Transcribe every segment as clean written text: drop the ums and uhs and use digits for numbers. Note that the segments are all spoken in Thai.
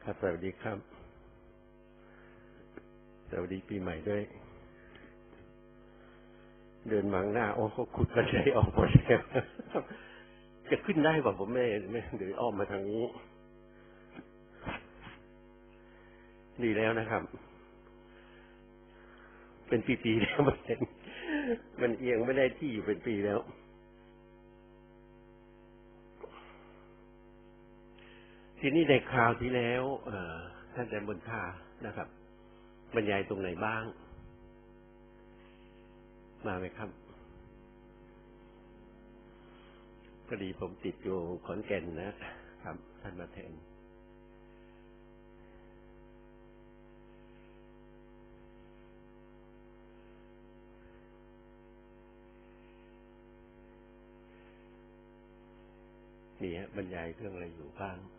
ครับสวัสดีครับสวัสดีปีใหม่ด้วยเดินมังหน้าโอ้เขาขุดกระไดออกหมดแล้วจะขึ้นได้ป่ะผมไม่เดี๋ยวอ้อมมาทางนี้ดีแล้วนะครับเป็นปีๆแล้วมันเอียงไม่ได้ที่อยู่เป็นปีแล้วทีนี้ในคราวที่แล้วท่านอาจารย์บุญธานะครับบรรยายตรงไหนบ้างมาไหมครับพอดีผมติดอยู่ขอนแก่นนะครับท่านมาแทนนี่ฮะบรรยายเรื่องอะไรอยู่บ้าง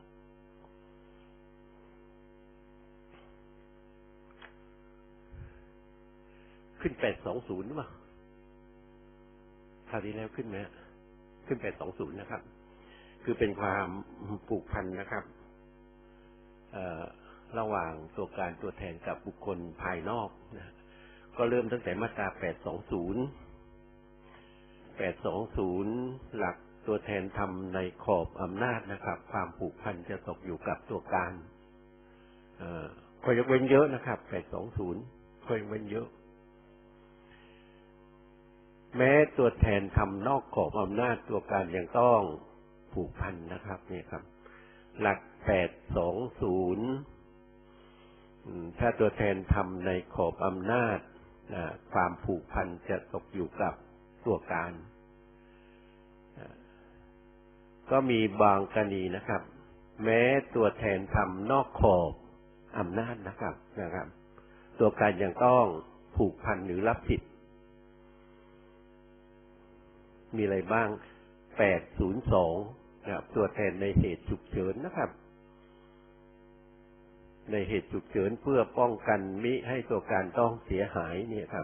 ขึ้น820หรือเปล่าคราวที่แล้วขึ้นไหมขึ้น820นะครับคือเป็นความผูกพันนะครับระหว่างตัวการตัวแทนกับบุคคลภายนอกนะก็เริ่มตั้งแต่มาตรา820หลักตัวแทนทำในขอบอำนาจนะครับความผูกพันจะตกอยู่กับตัวการข้อยกเว้นเยอะนะครับ820ข้อยกเว้นเยอะแม้ตัวแทนทำนอกขอบอำนาจตัวการยังต้องผูกพันนะครับนี่ครับหลัก820ถ้าตัวแทนทำในขอบอำนาจความผูกพันจะตกอยู่กับตัวการก็มีบางกรณีนะครับแม้ตัวแทนทำนอกขอบอำนาจนะครับตัวการยังต้องผูกพันหรือรับผิดมีอะไรบ้าง802นะครับตัวแทนในเหตุฉุกเฉินนะครับในเหตุฉุกเฉินเพื่อป้องกันมิให้ตัวการต้องเสียหายเนี่ยครับ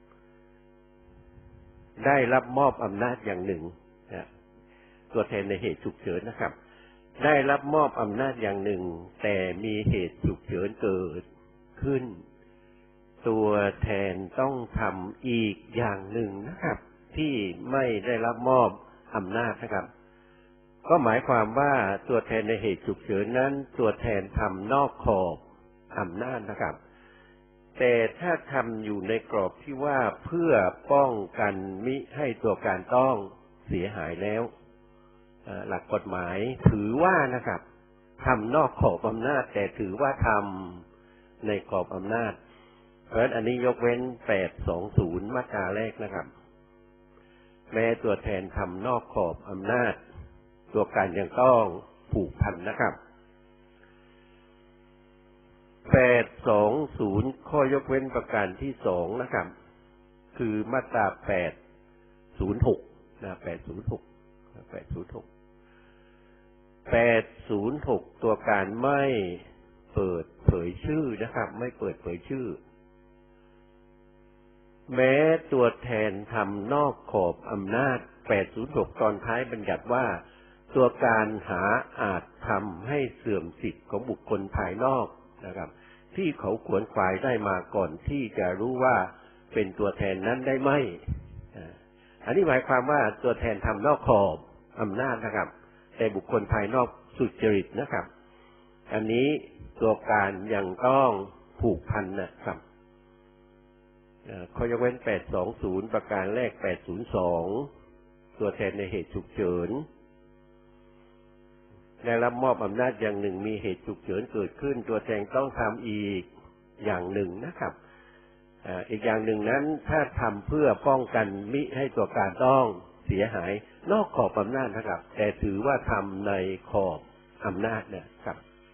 ได้รับมอบอำนาจอย่างหนึ่งนะตัวแทนในเหตุฉุกเฉินนะครับได้รับมอบอำนาจอย่างหนึ่งแต่มีเหตุฉุกเฉินเกิดขึ้นตัวแทนต้องทำอีกอย่างหนึ่งนะครับที่ไม่ได้รับมอบอำนาจนะครับก็หมายความว่าตัวแทนในเหตุฉุกเฉินนั้นตัวแทนทำนอกขอบอำนาจนะครับแต่ถ้าทำอยู่ในกรอบที่ว่าเพื่อป้องกันมิให้ตัวการต้องเสียหายแล้วหลักกฎหมายถือว่านะครับทำนอกขอบอำนาจแต่ถือว่าทำในกรอบอำนาจเพราะฉะนั้นอันนี้ยกเว้น820มาตราแรกนะครับแม้ตัวแทนทำนอกขอบอำนาจตัวการยังต้องผูกพันนะครับ820ข้อยกเว้นประการที่2นะครับคือมาตรา806นะ806ตัวการไม่เปิดเผยชื่อนะครับไม่เปิดเผยชื่อแม้ตัวแทนทำนอกขอบอำนาจ806ตอนท้ายบัญญัติว่าตัวการหาอาจทำให้เสื่อมสิทธิ์ของบุคคลภายนอกนะครับที่เขาขวนขวายได้มาก่อนที่จะรู้ว่าเป็นตัวแทนนั้นได้ไหมอันนี้หมายความว่าตัวแทนทำนอกขอบอำนาจนะครับแต่บุคคลภายนอกสุจริตนะครับอันนี้ตัวการยังต้องผูกพันนะครับข้อยกเว้น820ประการแรก802ตัวแทนในเหตุฉุกเฉินได้รับมอบอำนาจอย่างหนึ่งมีเหตุฉุกเฉินเกิดขึ้นตัวแทนต้องทำอีกอย่างหนึ่งนะครับอีกอย่างหนึ่งนั้นถ้าทำเพื่อป้องกันมิให้ตัวการต้องเสียหายนอกขอบอำนาจนะครับแต่ถือว่าทำในขอบอำนาจนะครับ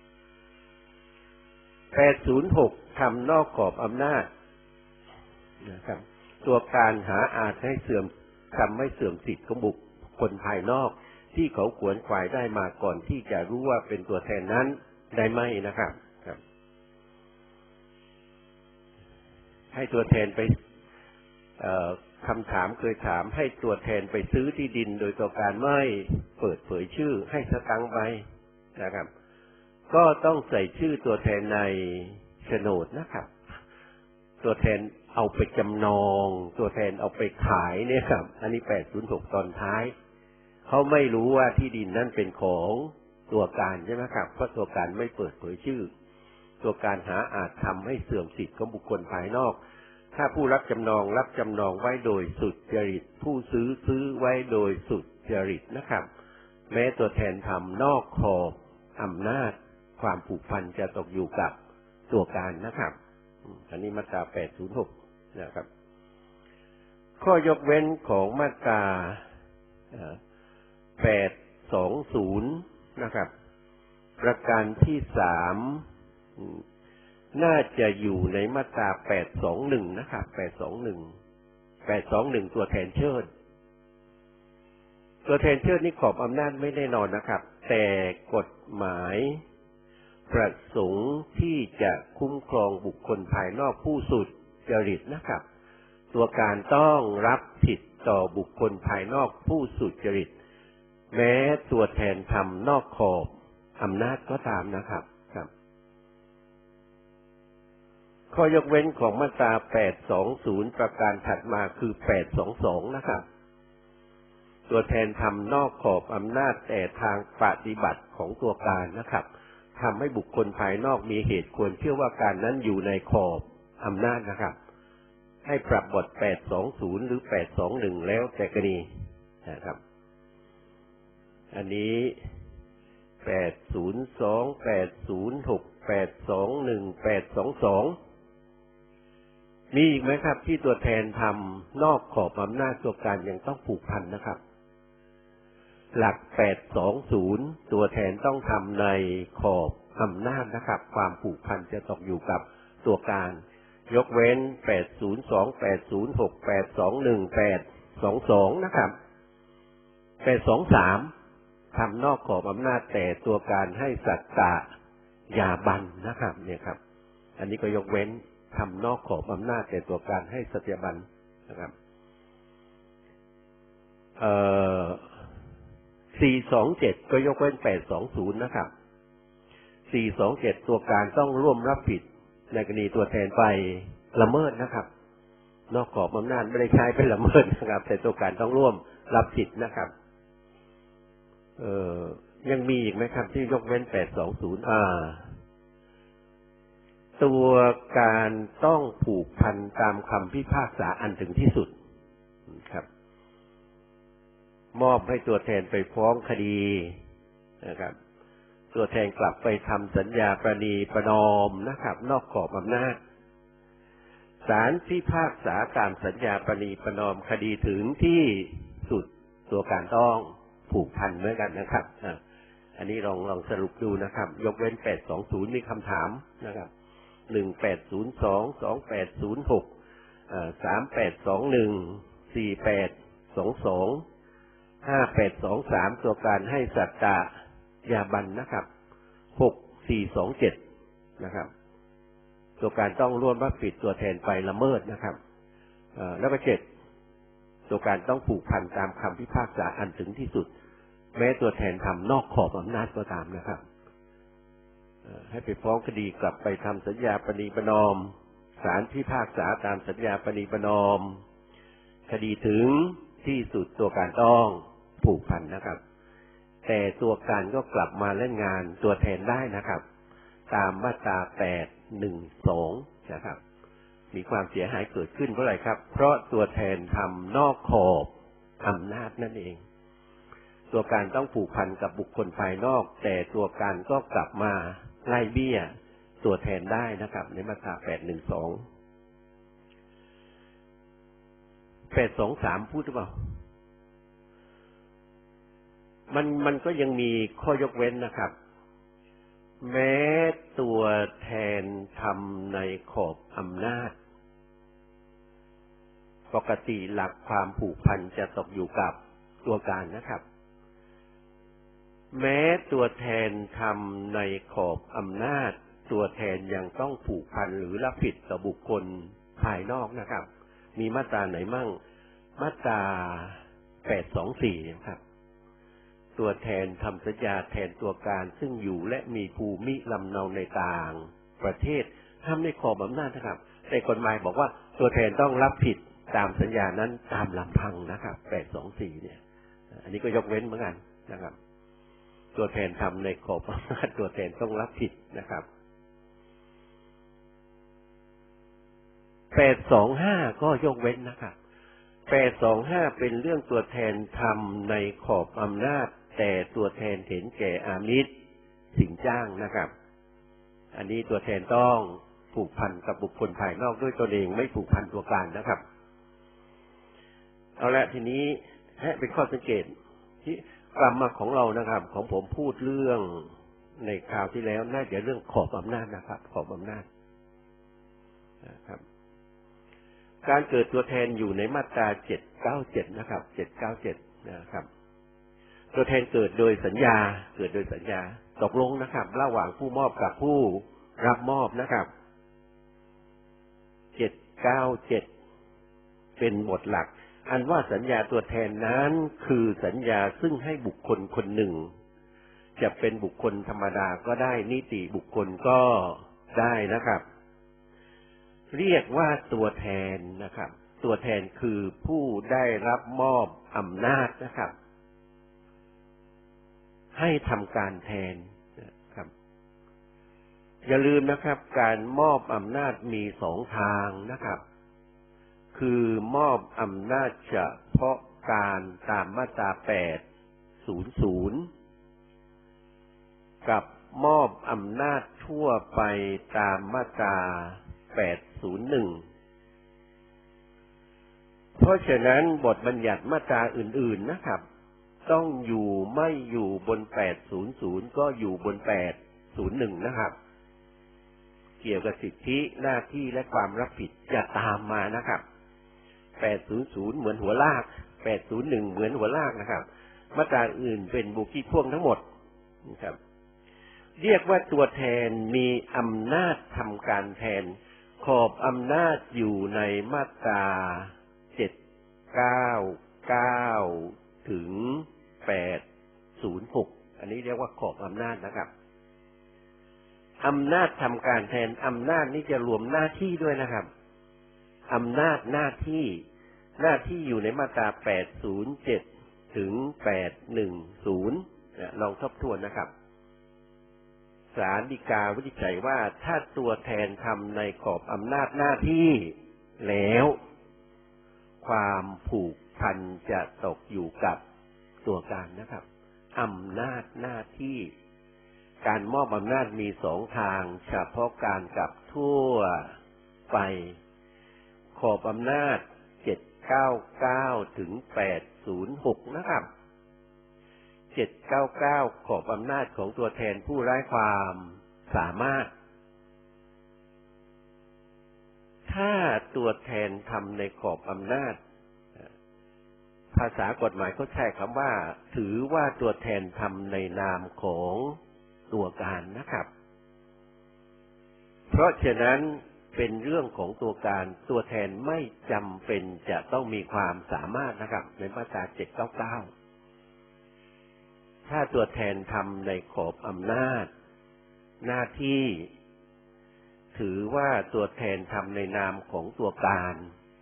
806ทำนอกขอบอำนาจนะครับตัวการหาอาจให้ทำให้เสื่อมสิทธิ์ของบุคคลภายนอกที่เขาขวนขวายได้มาก่อนที่จะรู้ว่าเป็นตัวแทนนั้นได้ไหมนะครับให้ตัวแทนไปคำถามเคยถามให้ตัวแทนไปซื้อที่ดินโดยตัวการไม่เปิดเผยชื่อให้สตังค์ไปนะครับก็ต้องใส่ชื่อตัวแทนในโฉนดนะครับ ตัวแทนเอาไปจำนองตัวแทนเอาไปขายเนี่ยครับอันนี้806ตอนท้ายเขาไม่รู้ว่าที่ดินนั้นเป็นของตัวการใช่ไหมครับเพราะตัวการไม่เปิดเผยชื่อตัวการหาอาจทำให้เสื่อมสิทธิ์ของบุคคลภายนอกถ้าผู้รับจำนองไว้โดยสุจริตผู้ซื้อไว้โดยสุจริตนะครับแม้ตัวแทนทำนอกขอบอำนาจความผูกพันจะตกอยู่กับตัวการนะครับอันนี้มาตรา806นะครับข้อยกเว้นของมาตรา820นะครับประการที่3น่าจะอยู่ในมาตรา821นะครับ821ตัวแทนเชิดนี่ขอบอำนาจไม่แน่นอนนะครับแต่กฎหมายประสงค์ที่จะคุ้มครองบุคคลภายนอกผู้สุจริตนะครับตัวการต้องรับผิดต่อบุคคลภายนอกผู้สุจริตแม้ตัวแทนทำนอกขอบอำนาจก็ตามนะครับข้อยกเว้นของมาตรา820ประการถัดมาคือ822นะครับตัวแทนทำนอกขอบอำนาจแต่ทางปฏิบัติของตัวการนะครับทำให้บุคคลภายนอกมีเหตุควรเชื่อว่าการนั้นอยู่ในขอบอำนาจนะครับให้ปรับบท820หรือ821แล้วแต่กรณีนะครับอันนี้802 806 821 822มีอีกไหมครับที่ตัวแทนทำนอกขอบอำนาจตัวการยังต้องผูกพันนะครับหลัก820ตัวแทนต้องทำในขอบอำนาจนะครับความผูกพันจะตกอยู่กับตัวการยกเว้น802 806 821 822นะครับ823ทำนอกขอบอำนาจแต่ตัวการให้สัตตยาบันนะครับเนี่ยครับอันนี้ก็ยกเว้นทำนอกขอบอำนาจแต่ตัวการให้สัตยาบันนะครับ427ก็ยกเว้น820นะครับ427ตัวการต้องร่วมรับผิดในกรณีตัวแทนไปละเมิดนะครับนอกขอบอำนาจไม่ได้ใช้เป็นละเมิดนะครับแต่ตัวการต้องร่วมรับผิดนะครับยังมีอีกไหมครับที่ยกเว้น820ตัวการต้องผูกพันตามคำพิพากษาอันถึงที่สุดครับมอบให้ตัวแทนไปฟ้องคดีนะครับตัวแทนกลับไปทำสัญญาประนีประนอมนะครับนอกขอบอำนาจศาลพิพากษาตามสัญญาประนีประนอมคดีถึงที่สุดตัวการต้องผูกพันเหมือนกันนะครับอันนี้ลองสรุปดูนะครับยกเว้น820มีคำถามนะครับ1802 2806 3821 4822 5823ตัวการให้สัตตยาบันนะครับ6427นะครับตัวการต้องร่วมรับผิดตัวแทนไปละเมิดนะครับแล้วก็7ตัวการต้องผูกพันตามคำพิพากษาอันถึงที่สุดแม้ตัวแทนทำนอกขอบอำนาจก็ตามนะครับให้ไปฟ้องคดีกลับไปทำสัญญาประนีประนอมศาลพิพากษาตามสัญญาประนีประนอมคดีถึงที่สุดตัวการต้องผูกพันนะครับแต่ตัวการก็กลับมาเล่นงานตัวแทนได้นะครับตามมาตรา812นะครับมีความเสียหายเกิดขึ้นเพราะอะไรครับเพราะตัวแทนทำนอกขอบอำนาจนั่นเองตัวการต้องผูกพันกับบุคคลภายนอกแต่ตัวการก็กลับมาไล่เบี้ยตัวแทนได้นะครับในมาตรา812 823พูดหรือเปล่ามันก็ยังมีข้อยกเว้นนะครับแม้ตัวแทนทำในขอบอำนาจปกติหลักความผูกพันจะตกอยู่กับตัวการนะครับแม้ตัวแทนทำในขอบอำนาจตัวแทนยังต้องผูกพันหรือรับผิดต่อบุคคลภายนอกนะครับมีมาตราไหนมั่งมาตรา824ครับตัวแทนทำสัญญาแทนตัวการซึ่งอยู่และมีภูมิลำเนาในต่างประเทศทำในขอบอำนาจนะครับแต่กฎหมายบอกว่าตัวแทนต้องรับผิดตามสัญญานั้นตามลำพังนะครับ824เนี่ยอันนี้ก็ยกเว้นเหมือนกันนะครับตัวแทนทำในขอบอำนาจตัวแทนต้องรับผิดนะครับ825ก็ยกเว้นนะครับ825เป็นเรื่องตัวแทนทำในขอบอำนาจแต่ตัวแทนเห็นแก่อามิตรสินจ้างนะครับอันนี้ตัวแทนต้องผูกพันกับบุคคลภายนอกด้วยตัวเองไม่ผูกพันตัวกลางนะครับเอาละทีนี้เป็นข้อสังเกตที่กรรมของเรานะครับของผมพูดเรื่องในคราวที่แล้วน่าจะเรื่องขอบอำนาจนะครับขอบอำนาจนะครับการเกิดตัวแทนอยู่ในมาตรา797นะครับ797นะครับตัวแทนเกิดโดยสัญญาตกลงนะครับระหว่างผู้มอบกับผู้รับมอบนะครับ797เป็นบทหลักอันว่าสัญญาตัวแทนนั้นคือสัญญาซึ่งให้บุคคลคนหนึ่งจะเป็นบุคคลธรรมดาก็ได้นิติบุคคลก็ได้นะครับเรียกว่าตัวแทนนะครับตัวแทนคือผู้ได้รับมอบอำนาจนะครับให้ทำการแทนนะครับอย่าลืมนะครับการมอบอำนาจมี2 ทางนะครับคือมอบอำนาจเฉพาะการตามมาตรา800กับมอบอำนาจทั่วไปตามมาตรา801เพราะฉะนั้นบทบัญญัติมาตราอื่นๆนะครับต้องอยู่ไม่อยู่บน800ก็อยู่บน801นะครับเกี่ยวกับสิทธิหน้าที่และความรับผิดจะตามมานะครับ800เหมือนหัวลาก801เหมือนหัวลากนะครับมาตราอื่นเป็นบุคีพ่วงทั้งหมดนะครับเรียกว่าตัวแทนมีอำนาจทำการแทนขอบอำนาจอยู่ในมาตรา799ถึง806อันนี้เรียกว่าขอบอำนาจนะครับอำนาจทำการแทนอำนาจนี้จะรวมหน้าที่ด้วยนะครับอำนาจหน้าที่อยู่ในมาตรา807ถึง810ลองทบทวนนะครับศาลฎีกาวินิจฉัยว่าถ้าตัวแทนทำในขอบอำนาจหน้าที่แล้วความผูกพันจะตกอยู่กับตัวการนะครับอำนาจหน้าที่การมอบอำนาจมี2 ทางเฉพาะการกับทั่วไปขอบอำนาจ799ถึง806นะครับ799ขอบอำนาจของตัวแทนผู้ไร้ความสามารถถ้าตัวแทนทำในขอบอำนาจภาษากฎหมายเขาใช้คำว่าถือว่าตัวแทนทำในนามของตัวการนะครับเพราะฉะนั้นเป็นเรื่องของตัวการตัวแทนไม่จำเป็นจะต้องมีความสามารถนะครับในมาตรา799ถ้าตัวแทนทำในขอบอำนาจหน้าที่ถือว่าตัวแทนทำในนามของตัวการ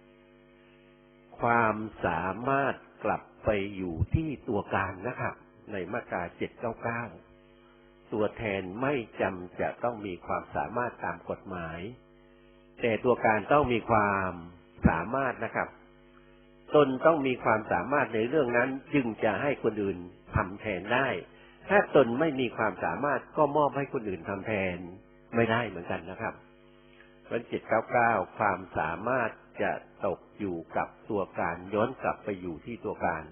ความสามารถกลับไปอยู่ที่ตัวการนะครับในมาตรา799ตัวแทนไม่จำจะต้องมีความสามารถตามกฎหมายแต่ตัวการต้องมีความสามารถนะครับตนต้องมีความสามารถในเรื่องนั้นจึงจะให้คนอื่นทำแทนได้ถ้าตนไม่มีความสามารถก็มอบให้คนอื่นทำแทนไม่ได้เหมือนกันนะครับเพราะ799ความสามารถจะตกอยู่กับตัวการย้อนกลับไปอยู่ที่ตัวการ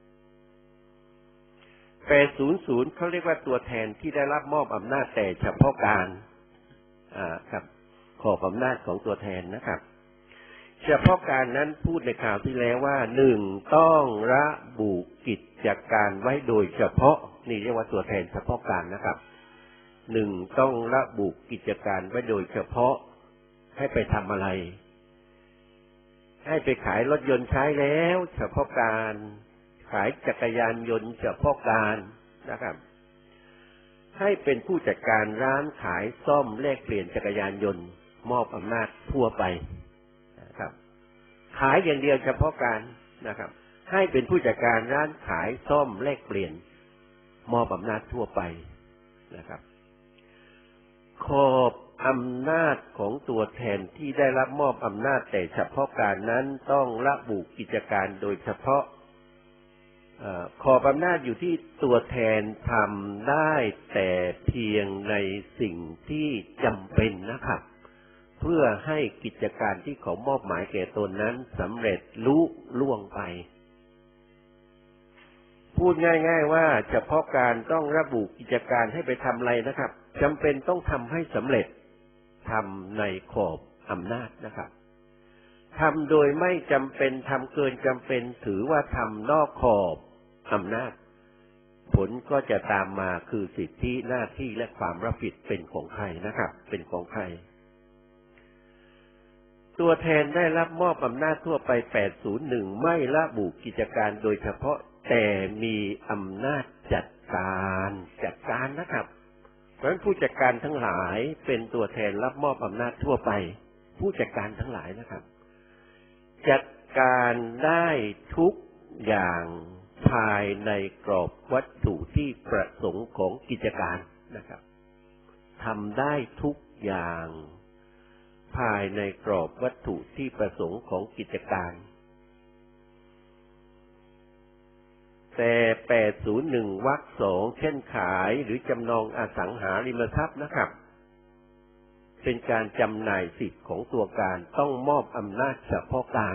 800เขาเรียกว่าตัวแทนที่ได้รับมอบอำนาจแต่เฉพาะการครับขอบอำนาจของตัวแทนนะครับเฉพาะการนั้นพูดในข่าวที่แล้วว่า1ต้องระบุกิจการไว้โดยเฉพาะนี่เรียกว่าตัวแทนเฉพาะการนะครับ1ต้องระบุกิจการไว้โดยเฉพาะให้ไปทำอะไรให้ไปขายรถยนต์ใช้แล้วเฉพาะการขายจักรยานยนต์เฉพาะการนะครับให้เป็นผู้จัดการร้านขายซ่อมแลกเปลี่ยนจักรยานยนต์มอบอำนาจทั่วไปนะครับขายอย่างเดียวเฉพาะการนะครับให้เป็นผู้จัดการร้านขายซ่อมแลกเปลี่ยนมอบอำนาจทั่วไปนะครับขอบอำนาจของตัวแทนที่ได้รับมอบอำนาจแต่เฉพาะการนั้นต้องระบุกิจการโดยเฉพาะขอบอำนาจอยู่ที่ตัวแทนทำได้แต่เพียงในสิ่งที่จำเป็นนะครับเพื่อให้กิจการที่เขามอบหมายแก่ตนนั้นสำเร็จลุล่วงไปพูดง่ายๆว่าเฉพาะการต้องระบุกิจการให้ไปทำอะไรนะครับจำเป็นต้องทำให้สำเร็จทำในขอบอำนาจนะครับทำโดยไม่จำเป็นทำเกินจำเป็นถือว่าทำนอกขอบอำนาจผลก็จะตามมาคือสิทธิหน้าที่และความรับผิดเป็นของใครนะครับเป็นของใครตัวแทนได้รับมอบอำนาจทั่วไป801ไม่ระบุกิจการโดยเฉพาะแต่มีอำนาจจัดการนะครับเพราะฉะนั้นผู้จัดการทั้งหลายเป็นตัวแทนรับมอบอำนาจทั่วไปผู้จัดการทั้งหลายนะครับจัดการได้ทุกอย่างภายในกรอบวัตถุที่ประสงค์ของกิจการนะครับทำได้ทุกอย่างภายในกรอบวัตถุที่ประสงค์ของกิจการแต่801วรรค2เช่นขายหรือจำนองอสังหาริมทรัพย์นะครับเป็นการจำหน่ายสิทธิ์ของตัวการต้องมอบอำนาจเฉพาะการ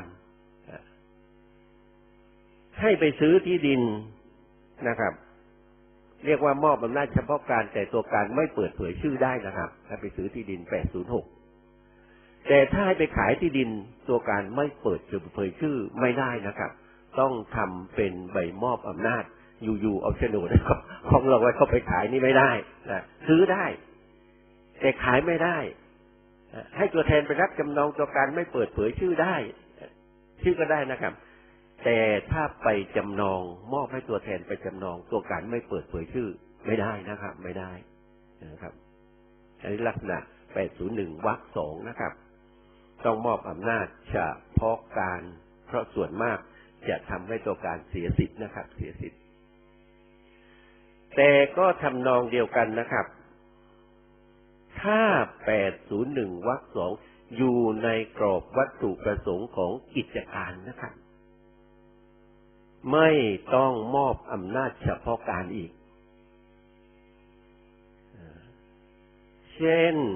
ให้ไปซื้อที่ดินนะครับเรียกว่ามอบอำนาจเฉพาะการแต่ตัวการไม่เปิดเผยชื่อได้นะครับถ้าไปซื้อที่ดิน806แต่ถ้าให้ไปขายที่ดินตัวการไม่เปิดเผยชื่อไม่ได้นะครับต้องทำเป็นใบมอบอำนาจอยู่ๆเอาโฉนดของเราไว้เข้าไปขายนี่ไม่ได้นะซื้อได้แต่ขายไม่ได้ให้ตัวแทนไปรับจำนองตัวการไม่เปิดเผยชื่อได้ชื่อก็ได้นะครับแต่ถ้าไปจำนองมอบให้ตัวแทนไปจำนองตัวการไม่เปิดเผยชื่อไม่ได้นะครับไม่ได้นะครับอันนี้ลักษณะ801วรรค2นะครับต้องมอบอำนาจเฉพาะการเพราะส่วนมากจะทำให้ตัวการเสียสิทธิ์นะครับเสียสิทธิ์แต่ก็ทำนองเดียวกันนะครับถ้า801วรรค2อยู่ในกรอบวัตถุประสงค์ของกิจการนะครับไม่ต้องมอบอำนาจเฉพาะการอีกเช่น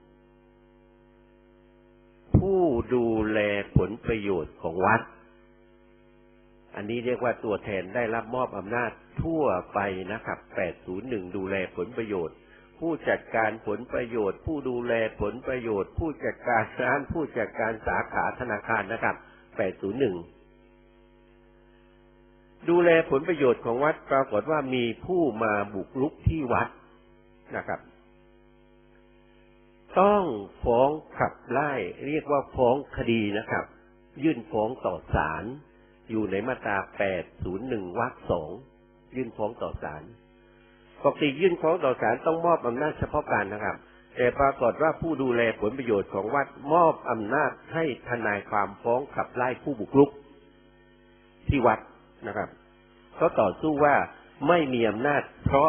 ผู้ดูแลผลประโยชน์ของวัดอันนี้เรียกว่าตัวแทนได้รับมอบอำนาจทั่วไปนะครับ801ดูแลผลประโยชน์ผู้จัดการผลประโยชน์ผู้ดูแลผลประโยชน์ผู้จัดการร้านผู้จัดการสาขาธนาคารนะครับ801ดูแลผลประโยชน์ของวัดปรากฏว่ามีผู้มาบุกรุกที่วัดนะครับต้องฟ้องขับไล่เรียกว่าฟ้องคดีนะครับยื่นฟ้องต่อศาลอยู่ในมาตรา801วรรค2ยื่นฟ้องต่อศาลปกติยื่นฟ้องต่อศาลต้องมอบอำนาจเฉพาะการนะครับแต่ปรากฏว่าผู้ดูแลผลประโยชน์ของวัดมอบอำนาจให้ทนายความฟ้องขับไล่ผู้บุกรุกที่วัดนะครับเขาต่อสู้ว่าไม่มีอำนาจเพราะ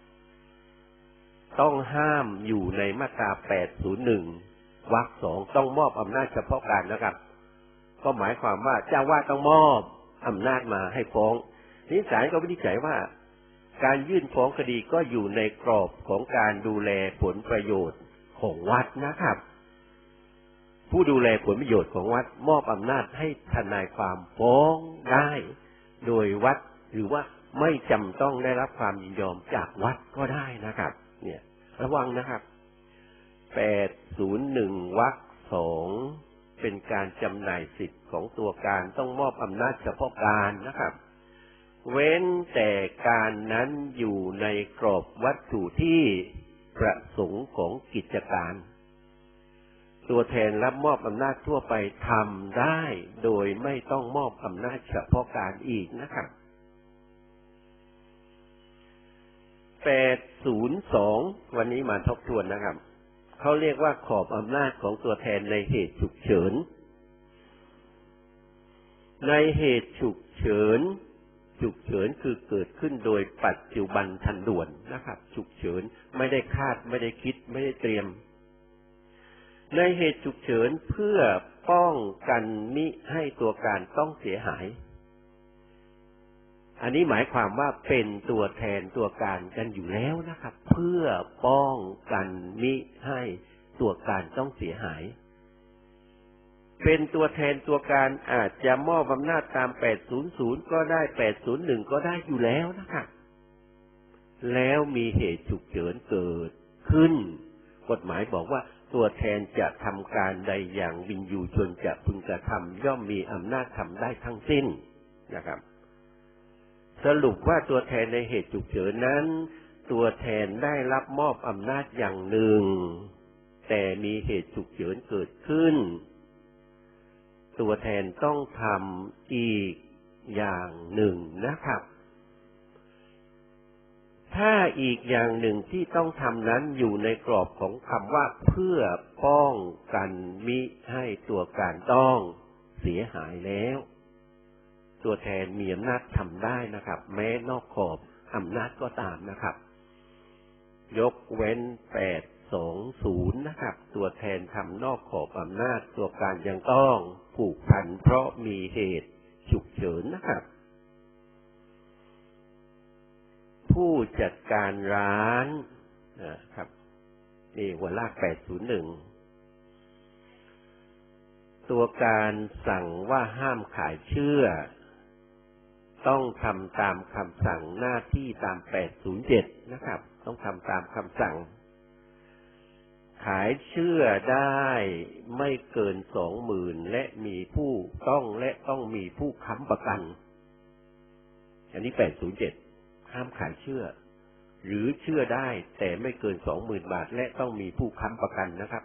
ต้องห้ามอยู่ในมาตรา801วรรค2ต้องมอบอำนาจเฉพาะการนะครับก็หมายความว่าเจ้าวาดต้องมอบอำนาจมาให้ฟ้องนี้ศาลก็วินิจฉัยว่าการยื่นฟ้องคดีก็อยู่ในกรอบของการดูแลผลประโยชน์ของวัดนะครับผู้ดูแลผลประโยชน์ของวัดมอบอำนาจให้ทนายความฟ้องได้โดยวัดหรือว่าไม่จำต้องได้รับความยินยอมจากวัดก็ได้นะครับเนี่ยระวังนะครับ801วรรค2เป็นการจำหน่ายสิทธิ์ของตัวการต้องมอบอำนาจเฉพาะการนะครับเว้นแต่การนั้นอยู่ในกรอบวัตถุที่ประสงค์ของกิจการตัวแทนรับมอบอำนาจทั่วไปทำได้โดยไม่ต้องมอบอำนาจเฉพาะการอีกนะครับ 802วันนี้มาทบทวนนะครับเขาเรียกว่าขอบอำนาจของตัวแทนในเหตุฉุกเฉินในเหตุฉุกเฉินคือเกิดขึ้นโดยปัจจุบันทันด่วนนะครับฉุกเฉินไม่ได้คาดไม่ได้คิดไม่ได้เตรียมในเหตุฉุกเฉินเพื่อป้องกันมิให้ตัวการต้องเสียหายอันนี้หมายความว่าเป็นตัวแทนตัวการกันอยู่แล้วนะครับเพื่อป้องกันมิให้ตัวการต้องเสียหายเป็นตัวแทนตัวการอาจจะมอบอำนาจตาม800ก็ได้801ก็ได้อยู่แล้วนะครับแล้วมีเหตุฉุกเฉินเกิดขึ้นกฎหมายบอกว่าตัวแทนจะทำการใดอย่างวินยูชนจะพึงกระทำย่อมมีอำนาจทำได้ทั้งสิ้นนะครับสรุปว่าตัวแทนในเหตุฉุกเฉินนั้นตัวแทนได้รับมอบอำนาจอย่างหนึ่งแต่มีเหตุฉุกเฉินเกิดขึ้นตัวแทนต้องทำอีกอย่างหนึ่งนะครับถ้าอีกอย่างหนึ่งที่ต้องทำนั้นอยู่ในกรอบของคำว่าเพื่อป้องกันมิให้ตัวการต้องเสียหายแล้วตัวแทนมีอำนาจทำได้นะครับแม้นอกขอบอำนาจก็ตามนะครับยกเว้น820นะครับตัวแทนทำนอกขอบอำนาจตัวการยังต้องผูกพันเพราะมีเหตุฉุกเฉินนะครับผู้จัดการร้านนะครับนี่หัวลาก801ตัวการสั่งว่าห้ามขายเชื่อต้องทำตามคำสั่งหน้าที่ตาม807นะครับต้องทำตามคำสั่งขายเชื่อได้ไม่เกิน 20,000 และมีผู้ต้องมีผู้ค้ำประกันอันนี้807ห้ามขายเชื่อหรือเชื่อได้แต่ไม่เกิน 20,000 บาทและต้องมีผู้ค้ำประกันนะครับ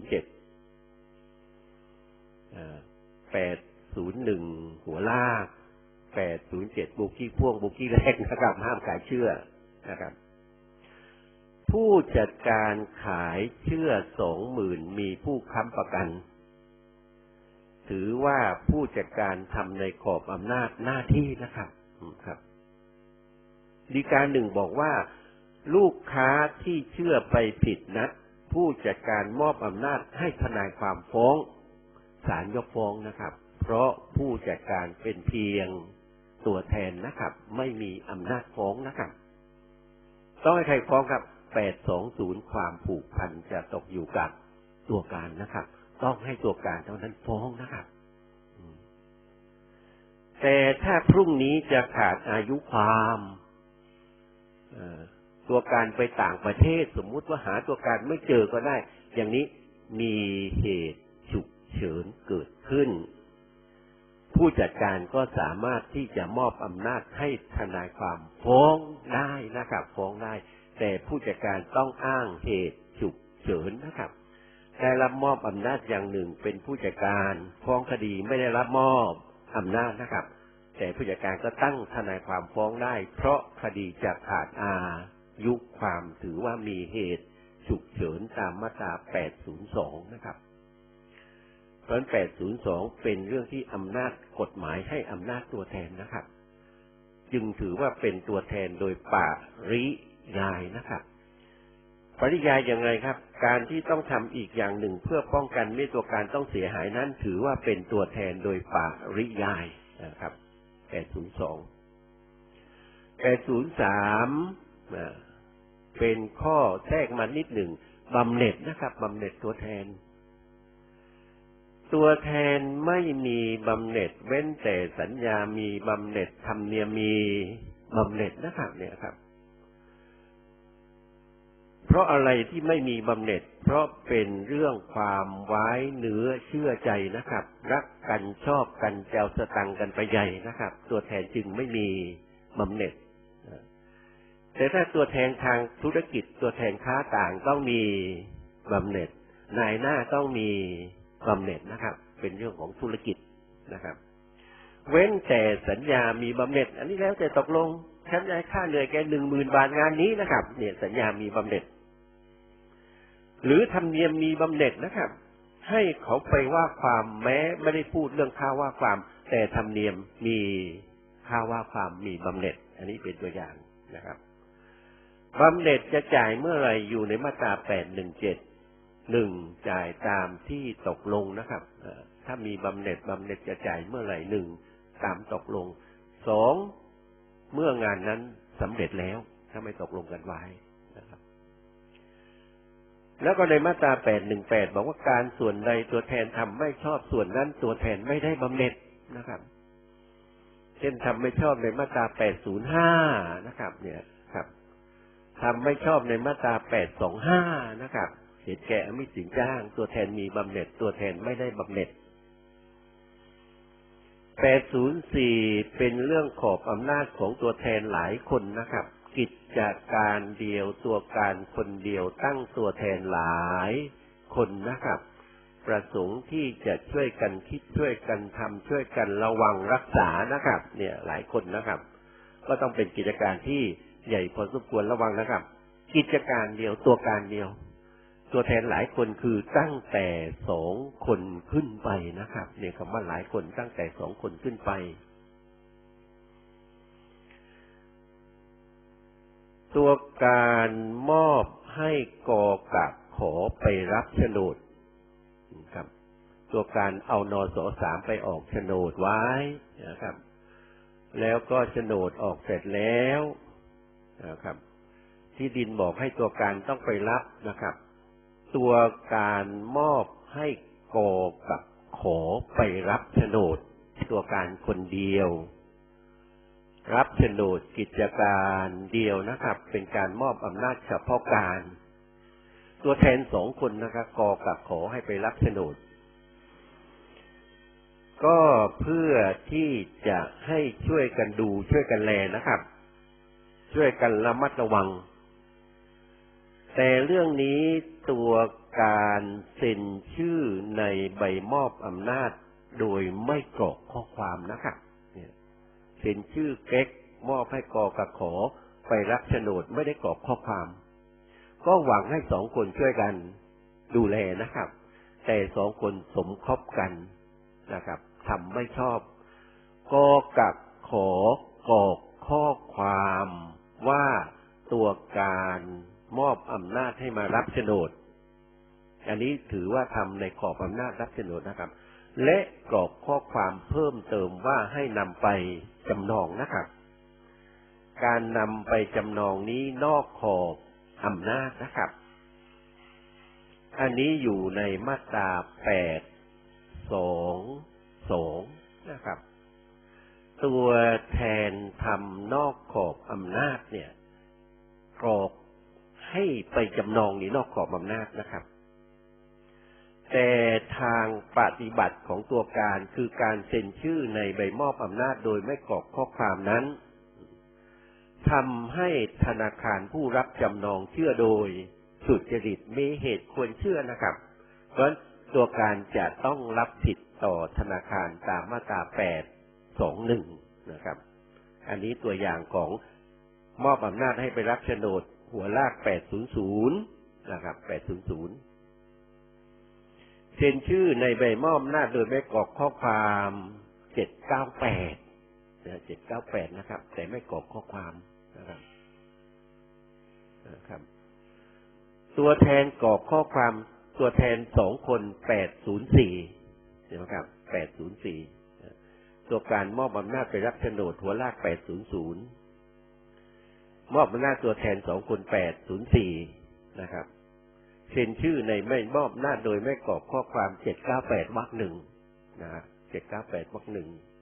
801หัวลาก807บุกี้พ่วงบุกี้แรกนะครับห้ามขายเชื่อนะครับผู้จัดการขายเชื่อ 20,000 มีผู้ค้ำประกันถือว่าผู้จัดการทำในขอบอำนาจหน้าที่นะครับครับฎีกา1บอกว่าลูกค้าที่เชื่อไปผิดนัดผู้จัดการมอบอำนาจให้ทนายความฟ้องศาลยกฟ้องนะครับเพราะผู้จัดการเป็นเพียงตัวแทนนะครับไม่มีอำนาจฟ้องนะครับต้องให้ใครฟ้องครับ820ความผูกพันจะตกอยู่กับตัวการนะครับต้องให้ตัวการเท่านั้นฟ้องนะครับแต่ถ้าพรุ่งนี้จะขาดอายุความตัวการไปต่างประเทศสมมุติว่าหาตัวการไม่เจอก็ได้อย่างนี้มีเหตุฉุกเฉินเกิดขึ้นผู้จัดการก็สามารถที่จะมอบอำนาจให้ทนายความฟ้องได้นะครับฟ้องได้แต่ผู้จัดการต้องอ้างเหตุฉุกเฉินนะครับได้รับมอบอำนาจอย่างหนึ่งเป็นผู้จัดการฟ้องคดีไม่ได้รับมอบอำนาจนะครับแต่ผู้จัดการก็ตั้งทนายความฟ้องได้เพราะคดีจะขาดอายุความถือว่ามีเหตุฉุกเฉินตามมาตรา802นะครับเพราะฉะนั้น802เป็นเรื่องที่อำนาจกฎหมายให้อำนาจตัวแทนนะครับจึงถือว่าเป็นตัวแทนโดยปริยายนะครับปริยายอย่างไรครับการที่ต้องทำอีกอย่างหนึ่งเพื่อป้องกันไม่ตัวการต้องเสียหายนั้นถือว่าเป็นตัวแทนโดยปริยายนะครับ803เป็นข้อแทรกมานิดหนึ่งบำเหน็จนะครับบำเหน็จตัวแทนไม่มีบำเหน็จเว้นแต่สัญญามีบำเหน็จธรรมเนียมมีบำเหน็จนะครับเนี่ยครับเพราะอะไรที่ไม่มีบำเหน็จเพราะเป็นเรื่องความไว้เนื้อเชื่อใจนะครับรักกันชอบกันแจวสตังกันไปใหญ่นะครับตัวแทนจึงไม่มีบำเหน็จแต่ถ้าตัวแทนทางธุรกิจตัวแทนค้าต่างต้องมีบำเหน็จนายหน้าต้องมีบำเหน็จนะครับเป็นเรื่องของธุรกิจนะครับเว้นแต่สัญญามีบำเหน็จอันนี้แล้วแต่ตกลงฉันให้ค่าเหนื่อยแก10,000 บาทงานนี้นะครับเนี่ยสัญญามีบำเหน็จหรือธรรมเนียมมีบำเหน็จนะครับให้เขาไปว่าความแม้ไม่ได้พูดเรื่องค่าว่าความแต่ธรรมเนียมมีค่าว่าความมีบำเหน็จอันนี้เป็นตัวอย่างนะครับบำเหน็จจะจ่ายเมื่อไหร่อยู่ในมาตรา817 จ่ายตามที่ตกลงนะครับถ้ามีบำเหน็จจะจ่ายเมื่อไหร่ตามตกลง2เมื่องานนั้นสำเร็จแล้วถ้าไม่ตกลงกันไว้นะครับแล้วก็ในมาตรา818บอกว่าการส่วนใดตัวแทนทำไม่ชอบส่วนนั้นตัวแทนไม่ได้บำเหน็จนะครับเช่นทำไม่ชอบในมาตรา805นะครับเนี่ยครับทำไม่ชอบในมาตรา825นะครับเห็นแก่อมิตรสินจ้างตัวแทนมีบำเหน็จตัวแทนไม่ได้บำเหน็จ804เป็นเรื่องขอบอำนาจของตัวแทนหลายคนนะครับกิจการเดียวตัวการคนเดียวตั้งตัวแทนหลายคนนะครับประสงค์ที่จะช่วยกันคิดช่วยกันทำช่วยกันระวังรักษานะครับเนี่ยหลายคนนะครับก็ต้องเป็นกิจการที่ใหญ่พอสมควรระวังนะครับกิจการเดียวตัวการเดียวตัวแทนหลายคนคือตั้งแต่2 คนขึ้นไปนะครับเนี่ยคำว่าหลายคนตั้งแต่2 คนขึ้นไปตัวการมอบให้กกับขอไปรับโฉนดครับตัวการเอานส.3ไปออกโฉนดไว้นะครับแล้วก็โฉนดออกเสร็จแล้วนะครับที่ดินบอกให้ตัวการต้องไปรับนะครับตัวการมอบให้กกับขอไปรับโฉนดตัวการคนเดียวรับโฉนดกิจการเดียวนะครับเป็นการมอบอำนาจเฉพาะการตัวแทน2 คนนะครับกกับขอให้ไปรับโฉนดก็เพื่อที่จะให้ช่วยกันดูช่วยกันแลนะครับช่วยกันระมัดระวังแต่เรื่องนี้ตัวการเซ็นชื่อในใบมอบอำนาจโดยไม่กรอกข้อความนะครับเซ็นชื่อเก๊กมอบให้กกับขอไปรับโฉนดไม่ได้กรอกข้อความก็หวังให้2 คนช่วยกันดูแลนะครับแต่2 คนสมคบกันนะครับทำไม่ชอบกกับขอกรอกข้อความว่าตัวการมอบอำนาจให้มารับโฉนดอันนี้ถือว่าทำในขอบอำนาจรับโฉนดนะครับและกรอกข้อความเพิ่มเติมว่าให้นำไปจำนองนะครับการนำไปจำนองนี้นอกขอบอำนาจนะครับอันนี้อยู่ในมาตรา822นะครับตัวแทนทำนอกขอบอำนาจเนี่ยกรอกให้ไปจำนองนี้นอกขอบอำนาจนะครับแต่ทางปฏิบัติของตัวการคือการเซ็นชื่อในใบมอบอำนาจโดยไม่กรอกข้อความนั้นทำให้ธนาคารผู้รับจำนองเชื่อโดยสุจริตมีเหตุควรเชื่อนะครับเพราะตัวการจะต้องรับผิดต่อธนาคารตามมาตรา821นะครับอันนี้ตัวอย่างของมอบอำนาจให้ไปรับโฉนดหัวลาก800นะครับ800เซ็นชื่อในใบมอบอำนาจโดยไม่กรอกข้อความ798นะครับแต่ไม่กรอกข้อความนะครับตัวแทนกรอกข้อความตัวแทน2 คน804ใช่ไหมครับ804ตัวการมอบอำนาจไปรับโฉนดหัวลาก800มอบอำนาจตัวแทน2 คน804นะครับเซ็นชื่อในไม่มอบอำนาจโดยไม่กรอกข้อความ798 วรรค 1นะ798 วรรค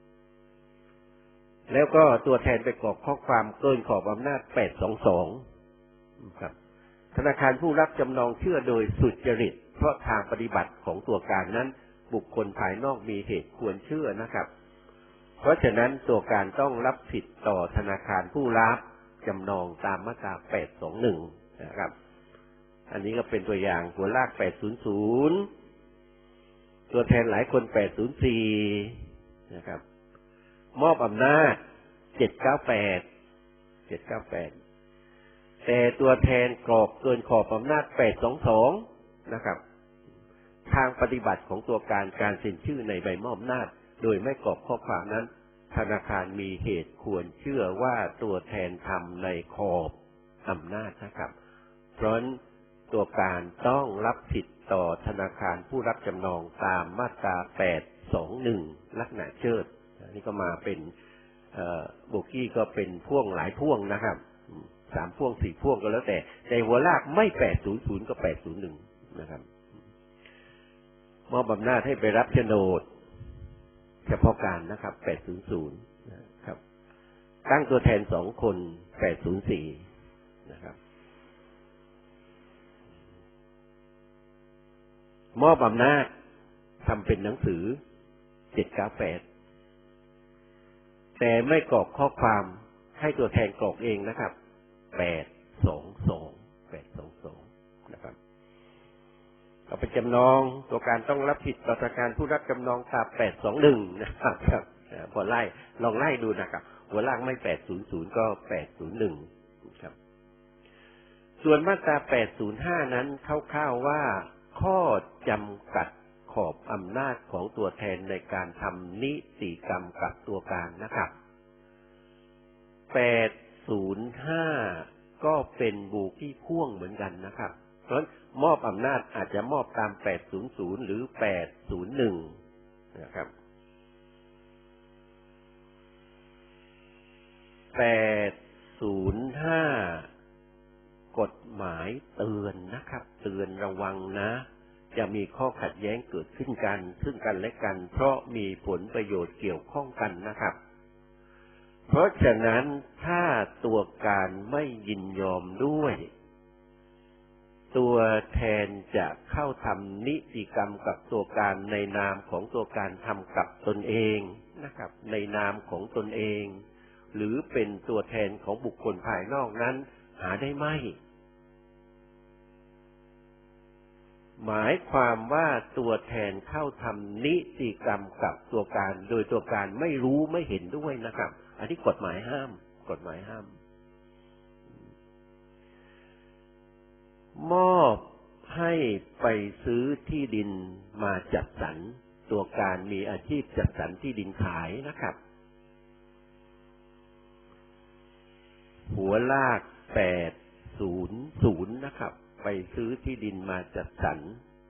1แล้วก็ตัวแทนไปกรอกข้อความเกินขอบอำนาจ822ครับธนาคารผู้รับจำนองเชื่อโดยสุจริตเพราะทางปฏิบัติของตัวการนั้นบุคคลภายนอกมีเหตุควรเชื่อนะครับเพราะฉะนั้นตัวการต้องรับผิดต่อธนาคารผู้รับจำนองตามมาตรา821นะครับอันนี้ก็เป็นตัวอย่างหัวลาก800ตัวแทนหลายคน804นะครับมอบอำนาจ798 798แต่ตัวแทนกรอบเกินขอบอำนาจ822นะครับทางปฏิบัติของตัวการเซ็นชื่อในใบมอบอำนาจโดยไม่กรอบข้อความนั้นธนาคารมีเหตุควรเชื่อว่าตัวแทนทำในขอบอำนาจนะครับเพราะตัวการต้องรับผิดต่อธนาคารผู้รับจำนองตามมาตรา821ลักษณะเชิดนี่ก็มาเป็นโบกี้ก็เป็นพ่วงหลายพ่วงนะครับ3พ่วง4พ่วงก็แล้วแต่หัวลากไม่800ก็801นะครับมอบอำนาจให้ไปรับโฉนดเฉพาะการนะครับ800นะครับตั้งตัวแทน2คน804นะครับมอบอำนาจทำเป็นหนังสือ798แต่ไม่กรอกข้อความให้ตัวแทนกรอกเองนะครับ822นะครับเอาไปจำนองตัวการต้องรับผิดต่อธนาคารผู้รับจำนองตาม821นะครับพอลองไล่ดูนะครับหัวล่างไม่800ก็801ครับส่วนมาตรา805นั้นคร่าวๆว่าข้อจำกัดขอบอำนาจของตัวแทนในการทำนิติกรรมกับตัวการนะครับ805ก็เป็นบูกี้พ่วงเหมือนกันนะครับเพราะมอบอำนาจอาจจะมอบตาม800หรือ801นะครับ805กฎหมายเตือนนะครับเตือนระวังนะจะมีข้อขัดแย้งเกิดขึ้นกันซึ่งกันและกันเพราะมีผลประโยชน์เกี่ยวข้องกันนะครับเพราะฉะนั้นถ้าตัวการไม่ยินยอมด้วยตัวแทนจะเข้าทำนิติกรรมกับตัวการในนามของตัวการทำกับตนเองนะครับในนามของตนเองหรือเป็นตัวแทนของบุคคลภายนอกนั้นหาได้ไหมหมายความว่าตัวแทนเข้าทำนิติกรรมกับตัวการโดยตัวการไม่รู้ไม่เห็นด้วยนะครับอันนี้กฎหมายห้ามมอบให้ไปซื้อที่ดินมาจัดสรรตัวการมีอาชีพจัดสรรที่ดินขายนะครับหัวลาก800นะครับไปซื้อที่ดินมาจัดสรร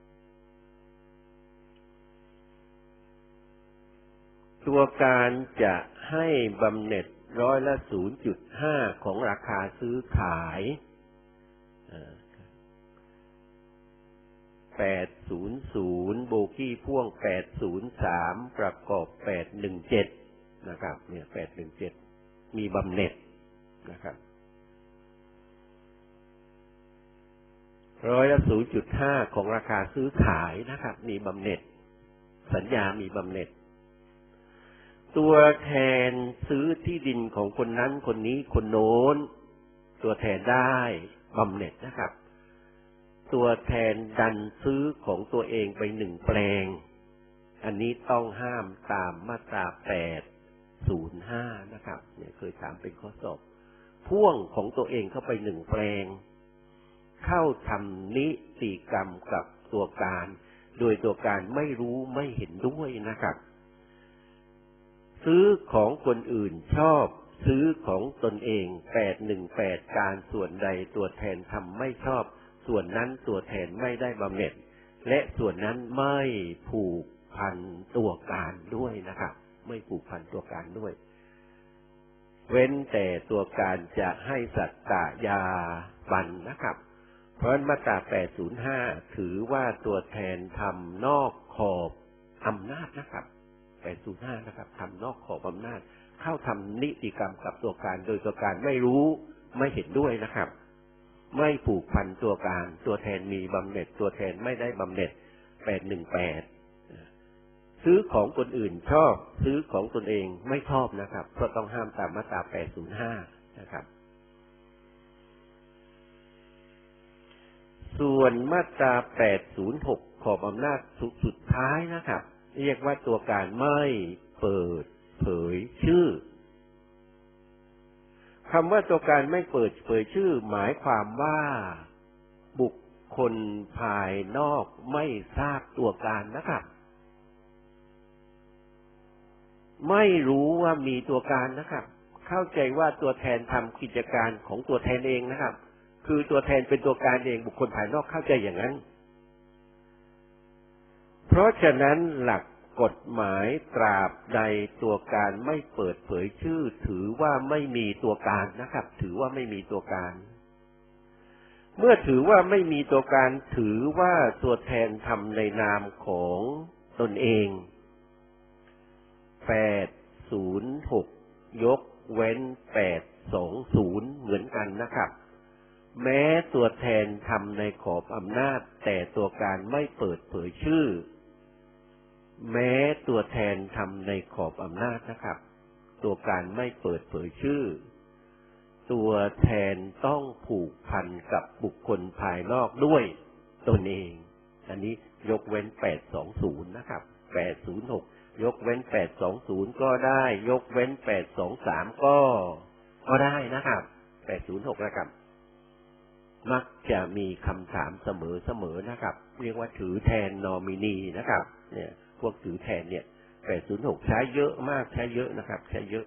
ตัวการจะให้บำเหน็จ0.5%ของราคาซื้อขาย800โบกี้พ่วง803ประกอบ817นะครับเนี่ย817มีบำเหน็จนะครับ0.5%ของราคาซื้อขายนะครับมีบำเหน็จสัญญามีบำเหน็จตัวแทนซื้อที่ดินของคนนั้นคนนี้คนโน้นตัวแทนได้บำเหน็จนะครับตัวแทนดันซื้อของตัวเองไป1แปลงอันนี้ต้องห้ามตามมาตรา805นะครับเนี่ยเคยถามเป็นข้อสอบพ่วงของตัวเองเข้าไป1แปลงเข้าทำนิติกรรมกับตัวการโดยตัวการไม่รู้ไม่เห็นด้วยนะครับซื้อของคนอื่นชอบซื้อของตนเอง818การส่วนใดตัวแทนทำไม่ชอบส่วนนั้นตัวแทนไม่ได้บำเหน็จและส่วนนั้นไม่ผูกพันตัวการด้วยนะครับไม่ผูกพันตัวการด้วยเว้นแต่ตัวการจะให้สัตตยาบันนะครับเพราะมาตรา805ถือว่าตัวแทนทำนอกขอบอำนาจนะครับ805นะครับทำนอกขอบอำนาจเข้าทำนิติกรรมกับตัวการโดยตัวการไม่รู้ไม่เห็นด้วยนะครับไม่ผูกพันตัวการตัวแทนมีบำเหน็จตัวแทนไม่ได้บำเหน็จ818ซื้อของคนอื่นชอบซื้อของตนเองไม่ชอบนะครับเพราะต้องห้ามตามมาตรา805นะครับส่วนมาตรา806ขอบอำนาจสุดท้ายนะครับเรียกว่าตัวการไม่เปิดเผยชื่อคำว่าตัวการไม่เปิดเผยชื่อหมายความว่าบุคคลภายนอกไม่ทราบตัวการนะครับไม่รู้ว่ามีตัวการนะครับเข้าใจว่าตัวแทนทำกิจการของตัวแทนเองนะครับคือตัวแทนเป็นตัวการเองบุคคลภายนอกเข้าใจอย่างนั้นเพราะฉะนั้นหลักกฎหมายตราบใดตัวการไม่เปิดเผยชื่อถือว่าไม่มีตัวการนะครับถือว่าไม่มีตัวการเมื่อถือว่าไม่มีตัวการถือว่าตัวแทนทำในนามของตนเอง806ยกเว้น820เหมือนกันนะครับแม้ตัวแทนทำในขอบอำนาจแต่ตัวการไม่เปิดเผยชื่อแม้ตัวแทนทำในขอบอำนาจนะครับตัวการไม่เปิดเผยชื่อตัวแทนต้องผูกพันกับบุคคลภายนอกด้วยตนเองอันนี้ยกเว้น820นะครับ806ยกเว้น820ก็ได้ยกเว้น823ก็ได้นะครับ806นะครับมักจะมีคำถามเสมอนะครับเรียกว่าถือแทนนอมินีนะครับเนี่ยพวกถือแทนเนี่ย806ใช้เยอะมากใช้เยอะนะครับใช้เยอะ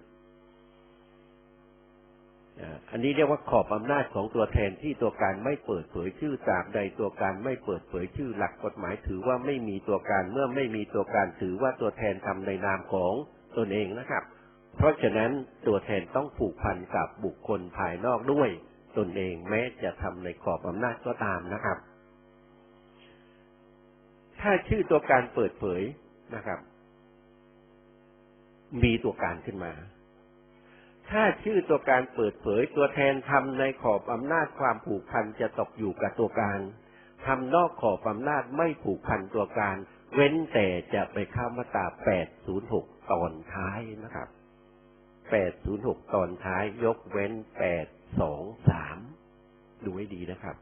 อันนี้เรียกว่าขอบอำนาจของตัวแทนที่ตัวการไม่เปิดเผยชื่อตราบใดตัวการไม่เปิดเผยชื่อหลักกฎหมายถือว่าไม่มีตัวการเมื่อไม่มีตัวการถือว่าตัวแทนทำในนามของตนเองนะครับเพราะฉะนั้นตัวแทนต้องผูกพันกับบุคคลภายนอกด้วยตนเองแม้จะทำในขอบอำนาจก็ตามนะครับถ้าชื่อตัวการเปิดเผยนะครับมีตัวการขึ้นมาถ้าชื่อตัวการเปิดเผยตัวแทนทำในขอบอำนาจความผูกพันจะตกอยู่กับตัวการทำนอกขอบอำนาจไม่ผูกพันตัวการเว้นแต่จะไปเข้ามาตรา806ตอนท้ายนะครับ806ตอนท้ายยกเว้น823ดูให้ดีนะครับ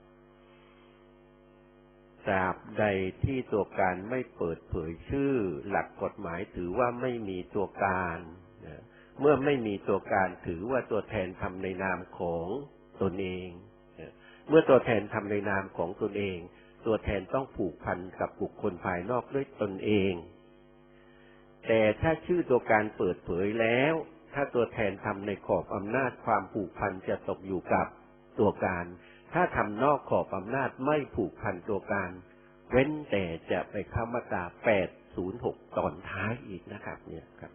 ตราบใดที่ตัวการไม่เปิดเผยชื่อหลักกฎหมายถือว่าไม่มีตัวการเมื่อไม่มีตัวการถือว่าตัวแทนทำในนามของตนเองเมื่อตัวแทนทำในนามของตนเองตัวแทนต้องผูกพันกับบุคคลภายนอกด้วยตนเองแต่ถ้าชื่อตัวการเปิดเผยแล้วถ้าตัวแทนทำในขอบอำนาจความผูกพันจะตกอยู่กับตัวการถ้าทำนอกขอบอำนาจไม่ผูกพันตัวการเว้นแต่จะไปเข้ามาตรา806ตอนท้ายอีกนะครับเนี่ยครับ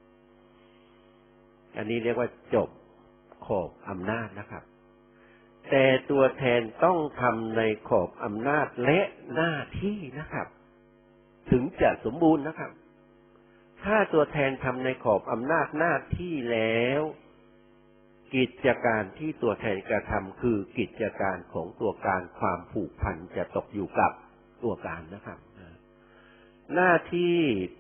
อันนี้เรียกว่าจบขอบอำนาจนะครับแต่ตัวแทนต้องทำในขอบอำนาจและหน้าที่นะครับถึงจะสมบูรณ์นะครับถ้าตัวแทนทำในขอบอำนาจหน้าที่แล้วกิจการที่ตัวแทนกระทำคือกิจการของตัวการความผูกพันจะตกอยู่กับตัวการนะครับหน้าที่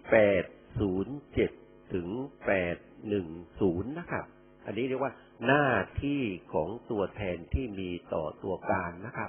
807ถึง810นะครับอันนี้เรียกว่าหน้าที่ของตัวแทนที่มีต่อตัวการนะครับ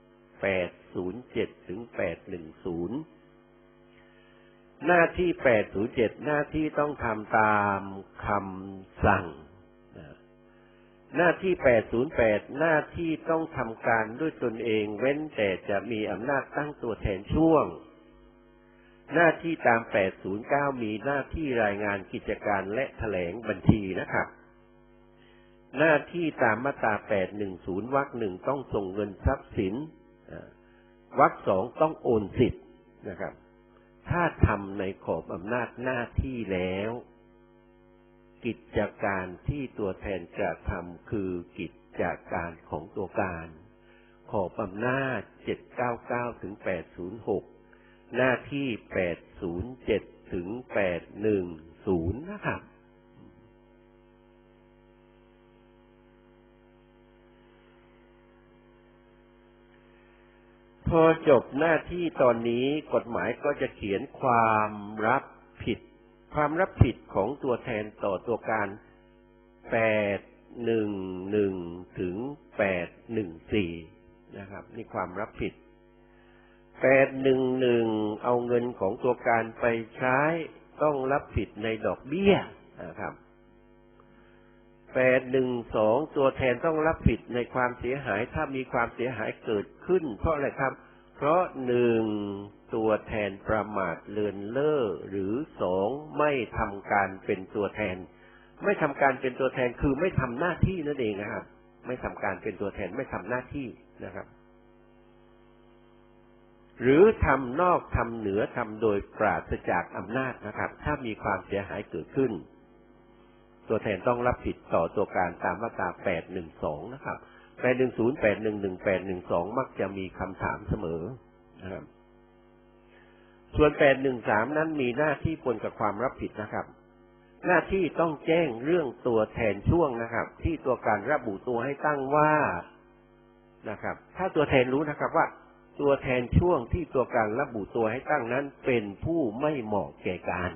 807ถึง810หน้าที่807หน้าที่ต้องทำตามคำสั่งหน้าที่808หน้าที่ต้องทำการด้วยตนเองเว้นแต่จะมีอำนาจตั้งตัวแทนช่วงหน้าที่ตาม809มีหน้าที่รายงานกิจการและแถลงบัญชีนะครับหน้าที่ตามมาตรา810วรรค1ต้องส่งเงินทรัพย์สินวรรค2ต้องโอนสิทธิ์นะครับถ้าทำในขอบอำนาจหน้าที่แล้วกิจการที่ตัวแทนจะทำคือกิจการของตัวการขอบอำนาจ799ถึง806หน้าที่807ถึง810นะครับพอจบหน้าที่ตอนนี้กฎหมายก็จะเขียนความรับผิดของตัวแทนต่อตัวการ811ถึง814นะครับนี่ความรับผิด811เอาเงินของตัวการไปใช้ต้องรับผิดในดอกเบี้ยนะครับ 812ตัวแทนต้องรับผิดในความเสียหายถ้ามีความเสียหายเกิดขึ้นเพราะอะไรครับเพราะ1ตัวแทนประมาทเลินเล่อหรือ2ไม่ทำการเป็นตัวแทนไม่ทำการเป็นตัวแทนคือไม่ทำหน้าที่นั่นเองนะครับไม่ทำการเป็นตัวแทนไม่ทำหน้าที่นะครับหรือทำนอกทำเหนือทำโดยปราศจากอำนาจนะครับถ้ามีความเสียหายเกิดขึ้นตัวแทนต้องรับผิดต่อตัวการตามมาตรา812นะครับ810 811 812มักจะมีคำถามเสมอนะครับส่วน813นั้นมีหน้าที่ปนกับความรับผิดนะครับหน้าที่ต้องแจ้งเรื่องตัวแทนช่วงนะครับที่ตัวการระบุตัวให้ตั้งว่านะครับถ้าตัวแทนรู้นะครับว่าตัวแทนช่วงที่ตัวการระบุตัวให้ตั้งนั้นเป็นผู้ไม่เหมาะแก่การ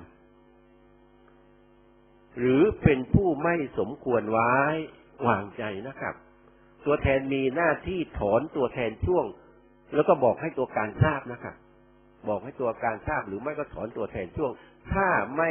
หรือเป็นผู้ไม่สมควรไว้วางใจนะครับตัวแทนมีหน้าที่ถอนตัวแทนช่วงแล้วก็บอกให้ตัวการทราบนะครับบอกให้ตัวการทราบหรือไม่ก็ถอนตัวแทนช่วงถ้า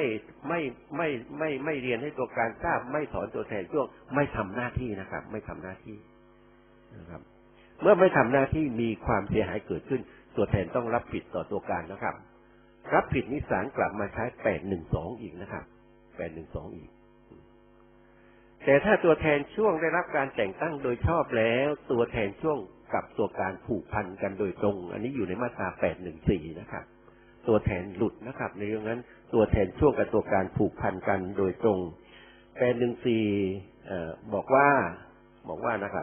ไม่เรียนให้ตัวการทราบไม่ถอนตัวแทนช่วงไม่ทำหน้าที่นะครับไม่ทำหน้าที่นะครับเมื่อไม่ทำหน้าที่มีความเสียหายเกิดขึ้นตัวแทนต้องรับผิดต่อตัวการนะครับรับผิดนี้ศาลกลับมาใช้812อีกนะครับ812อีกแต่ถ้าตัวแทนช่วงได้รับการแต่งตั้งโดยชอบแล้วตัวแทนช่วงกับตัวการผูกพันกันโดยตรงอันนี้อยู่ในมาตรา814นะครับตัวแทนหลุดนะครับในเรื่องนั้นตัวแทนช่วงกับตัวการผูกพันกันโดยตรง814บอกว่านะครับ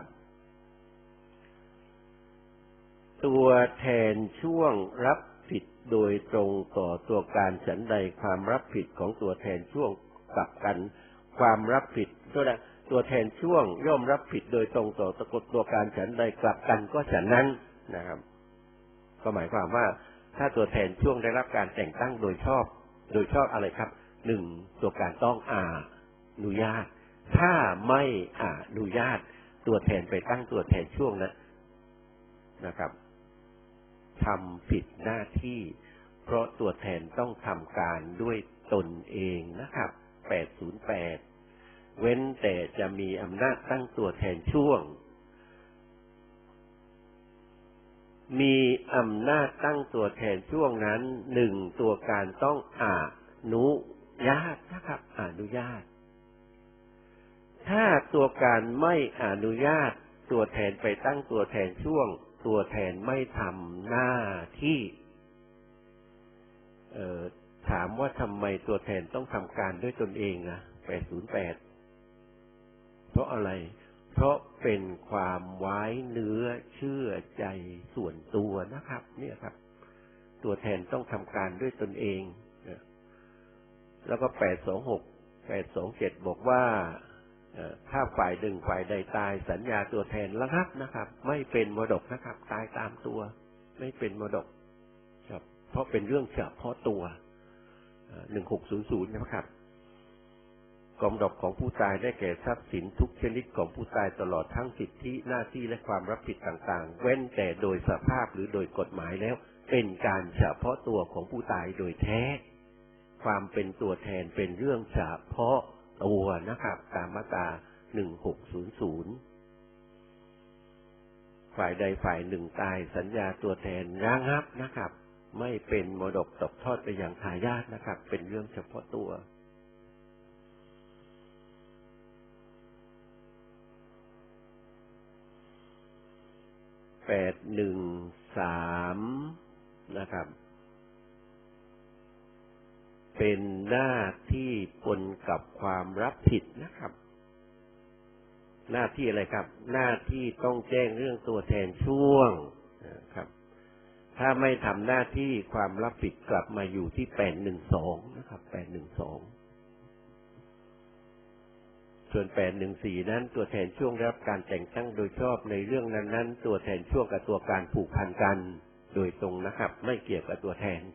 ตัวแทนช่วงรับผิดโดยตรงต่อตัวการฉันใดความรับผิดของตัวแทนช่วงกลับกันความรับผิดตัวแทนช่วงย่อมรับผิดโดยตรงต่อตัวการฉันใดกลับกันก็ฉันนั้นนะครับก็หมายความว่าถ้าตัวแทนช่วงได้รับการแต่งตั้งโดยชอบอะไรครับ1ตัวการต้องอนุญาตถ้าไม่อนุญาตตัวแทนไปตั้งตัวแทนช่วงนะครับทำผิดหน้าที่เพราะตัวแทนต้องทำการด้วยตนเองนะครับ808เว้นแต่จะมีอำนาจตั้งตัวแทนช่วงมีอำนาจตั้งตัวแทนช่วงนั้น1ตัวการต้องอนุญาตนะครับอนุญาตถ้าตัวการไม่อนุญาตตัวแทนไปตั้งตัวแทนช่วงตัวแทนไม่ทำหน้าที่ถามว่าทำไมตัวแทนต้องทำการด้วยตนเองนะ808เพราะอะไรเพราะเป็นความไว้เนื้อเชื่อใจส่วนตัวนะครับเนี่ยครับตัวแทนต้องทำการด้วยตนเองแล้วก็826บอกว่าถ้าฝ่ายหนึ่งฝ่ายใดตายสัญญาตัวแทนระงับนะครับไม่เป็นมรดกนะครับตายตามตัวไม่เป็นมรดกครับเพราะเป็นเรื่องเฉพาะตัว1600นะครับกองมรดกของผู้ตายได้แก่ทรัพย์สินทุกชนิดของผู้ตายตลอดทั้งสิทธิหน้าที่และความรับผิดต่างๆเว้นแต่โดยสภาพหรือโดยกฎหมายแล้วเป็นการเฉพาะตัวของผู้ตายโดยแท้ความเป็นตัวแทนเป็นเรื่องเฉพาะตัวนะครับตามมาตรา1600ฝ่ายใดฝ่ายหนึ่งตายสัญญาตัวแทนระงับนะครับไม่เป็นมรดกตกทอดไปยังทายาทนะครับเป็นเรื่องเฉพาะตัว813นะครับเป็นหน้าที่ปนกับความรับผิดนะครับหน้าที่อะไรครับหน้าที่ต้องแจ้งเรื่องตัวแทนช่วงนะครับถ้าไม่ทำหน้าที่ความรับผิดกลับมาอยู่ที่812นะครับ812ส่วน814นั้นตัวแทนช่วงได้รับการแต่งตั้งโดยชอบในเรื่องนั้นๆตัวแทนช่วงกับตัวการผูกพันกันโดยตรงนะครับไม่เกี่ยวกับตัวแทน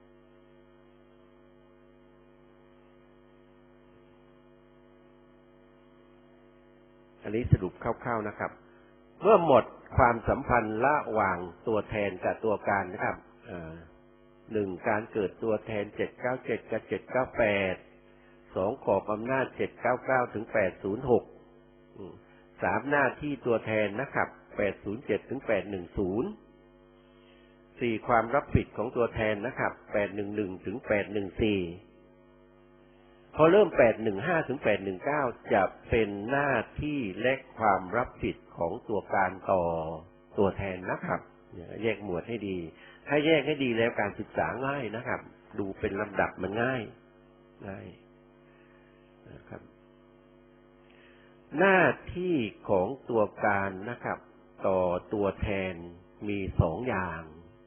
อันนี้สรุปคร่าวๆนะครับเมื่อหมดความสัมพันธ์ระหว่างตัวแทนกับตัวการนะครับ1การเกิดตัวแทน797กับ798 2ขอบอำนาจ799ถึง806 3หน้าที่ตัวแทนนะครับ807ถึง810 4ความรับผิดของตัวแทนนะครับ811ถึง814พอเริ่ม815ถึง819จะเป็นหน้าที่และความรับผิดของตัวการต่อตัวแทนนะครับแยกหมวดให้ดีถ้าแยกให้ดีแล้วการศึกษาง่ายนะครับดูเป็นลำดับมันง่ายนะครับหน้าที่ของตัวการนะครับต่อตัวแทนมี2อย่าง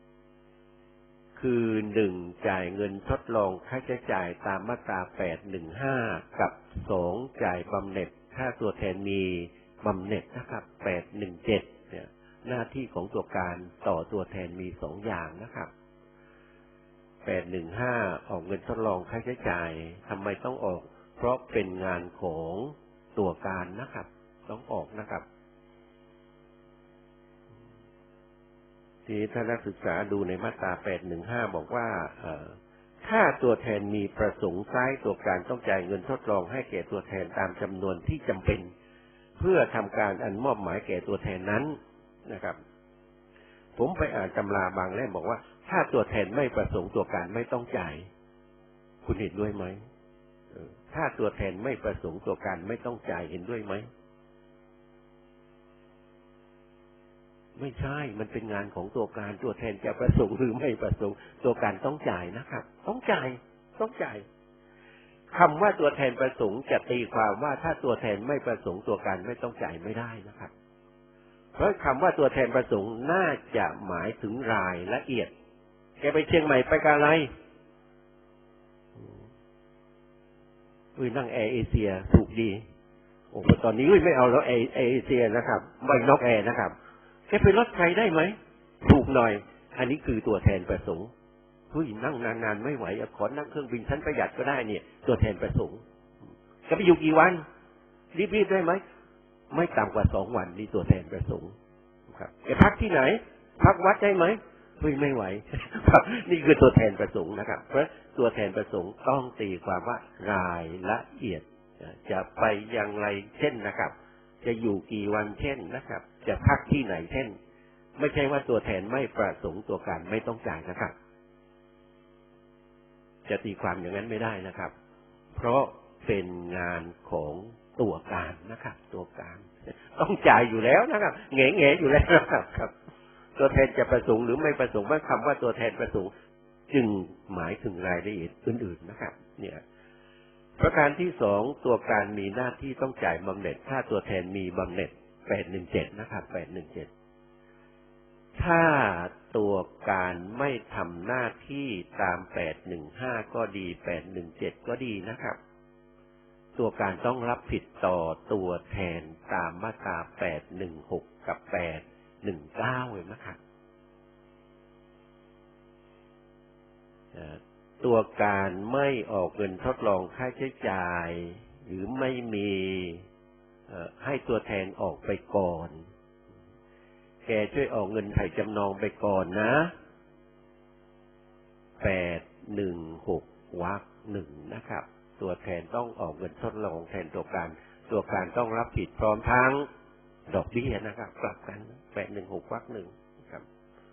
คือ1จ่ายเงินทดลองค่าใช้จ่ายตามมาตรา815กับ2จ่ายบำเหน็จถ้าตัวแทนมีบำเหน็จนะครับ817เนี่ยหน้าที่ของตัวการต่อตัวแทนมี2อย่างนะครับ815ออกเงินทดลองค่าใช้จ่ายทำไมต้องออกเพราะเป็นงานของตัวการนะครับต้องออกนะครับที่ท่านนักศึกษาดูในมาตรา815บอกว่าถ้าตัวแทนมีประสงค์ใช้ตัวการต้องจ่ายเงินทดลองให้แก่ตัวแทนตามจำนวนที่จำเป็นเพื่อทำการอันมอบหมายแก่ตัวแทนนั้นนะครับผมไปอ่านตำราบางเล่มบอกว่าถ้าตัวแทนไม่ประสงค์ตัวการไม่ต้องจ่ายคุณเห็นด้วยไหมถ้าตัวแทนไม่ประสงค์ตัวการไม่ต้องจ่ายเห็นด้วยไหมไม่ใช่มันเป็นงานของตัวการตัวแทนจะประสงค์หรือไม่ประสงค์ตัวการต้องจ่ายนะครับต้องจ่ายคำว่าตัวแทนประสงค์จะตีความว่าถ้าตัวแทนไม่ประสงค์ตัวการไม่ต้องจ่ายไม่ได้นะครับเพราะคำว่าตัวแทนประสงค์น่าจะหมายถึงรายละเอียดแกไปเชียงใหม่ไปกาอะไรนั่งแอร์เอเชียถูกดีโอ้ตอนนี้ไม่เอาแล้วแอร์เอเชียนะครับไม่นอกแอร์นะครับแกไปรถไฟได้ไหมถูกหน่อยอันนี้คือตัวแทนประสงค์นั่งนานๆไม่ไหวขอนั่งเครื่องบินชั้นประหยัดก็ได้เนี่ยตัวแทนประสงค์จะไปอยู่กี่วันรีบได้ไหมไม่ต่ำกว่า2 วันนี่ตัวแทนประสงค์ครับแกพักที่ไหนพักวัดได้ไหมไม่ไหวนี่คือตัวแทนประสงค์นะครับเพราะตัวแทนประสงค์ต้องตีความว่ารายละเอียดจะไปอย่างไรเช่นนะครับจะอยู่กี่วันเช่นนะครับจะพักที่ไหนเช่นไม่ใช่ว่าตัวแทนไม่ประสงค์ตัวการไม่ต้องจ่ายนะครับจะตีความอย่างนั้นไม่ได้นะครับเพราะเป็นงานของตัวการนะครับตัวการต้องจ่ายอยู่แล้วนะครับแง่อยู่แล้วนะครับตัวแทนจะประสงค์หรือไม่ประสงค์ว่าคำว่าตัวแทนประสงค์จึงหมายถึงรายละเอียดอื่นๆนะครับเนี่ยประการที่2ตัวการมีหน้าที่ต้องจ่ายบำเหน็จถ้าตัวแทนมีบำเหน็จ817นะครับ817ถ้าตัวการไม่ทำหน้าที่ตาม815ก็ดี817ก็ดีนะครับตัวการต้องรับผิดต่อตัวแทนตามมาตรา816กับ819เลยนะครับตัวการไม่ออกเงินทดลองค่าใช้จ่ายหรือไม่มีให้ตัวแทนออกไปก่อนแกช่วยออกเงินไถ่จำนองไปก่อนนะ816วรรค1นะครับตัวแทนต้องออกเงินทดลองแทนตัวการต้องรับผิดพร้อมทั้งดอกเบี้ยนะครับกลับกัน816วรรค1ครับ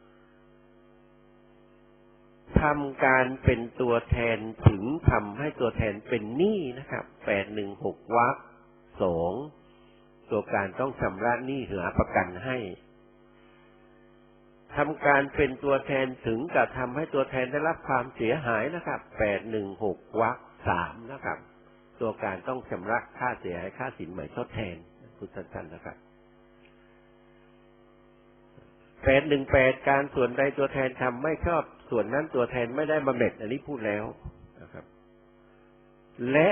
ทำการเป็นตัวแทนถึงทำให้ตัวแทนเป็นหนี้นะครับ816วรรค2ตัวการต้องชำระหนี้หาประกันให้ทำการเป็นตัวแทนถึงกับทำให้ตัวแทนได้รับความเสียหายนะครับ816วรรค3นะครับตัวการต้องชำระค่าเสียหายค่าสินไหมทดแทนทุกท่านนะครับ818การส่วนใดตัวแทนทำไม่ชอบส่วนนั้นตัวแทนไม่ได้บำเหน็จอันนี้พูดแล้วนะครับและ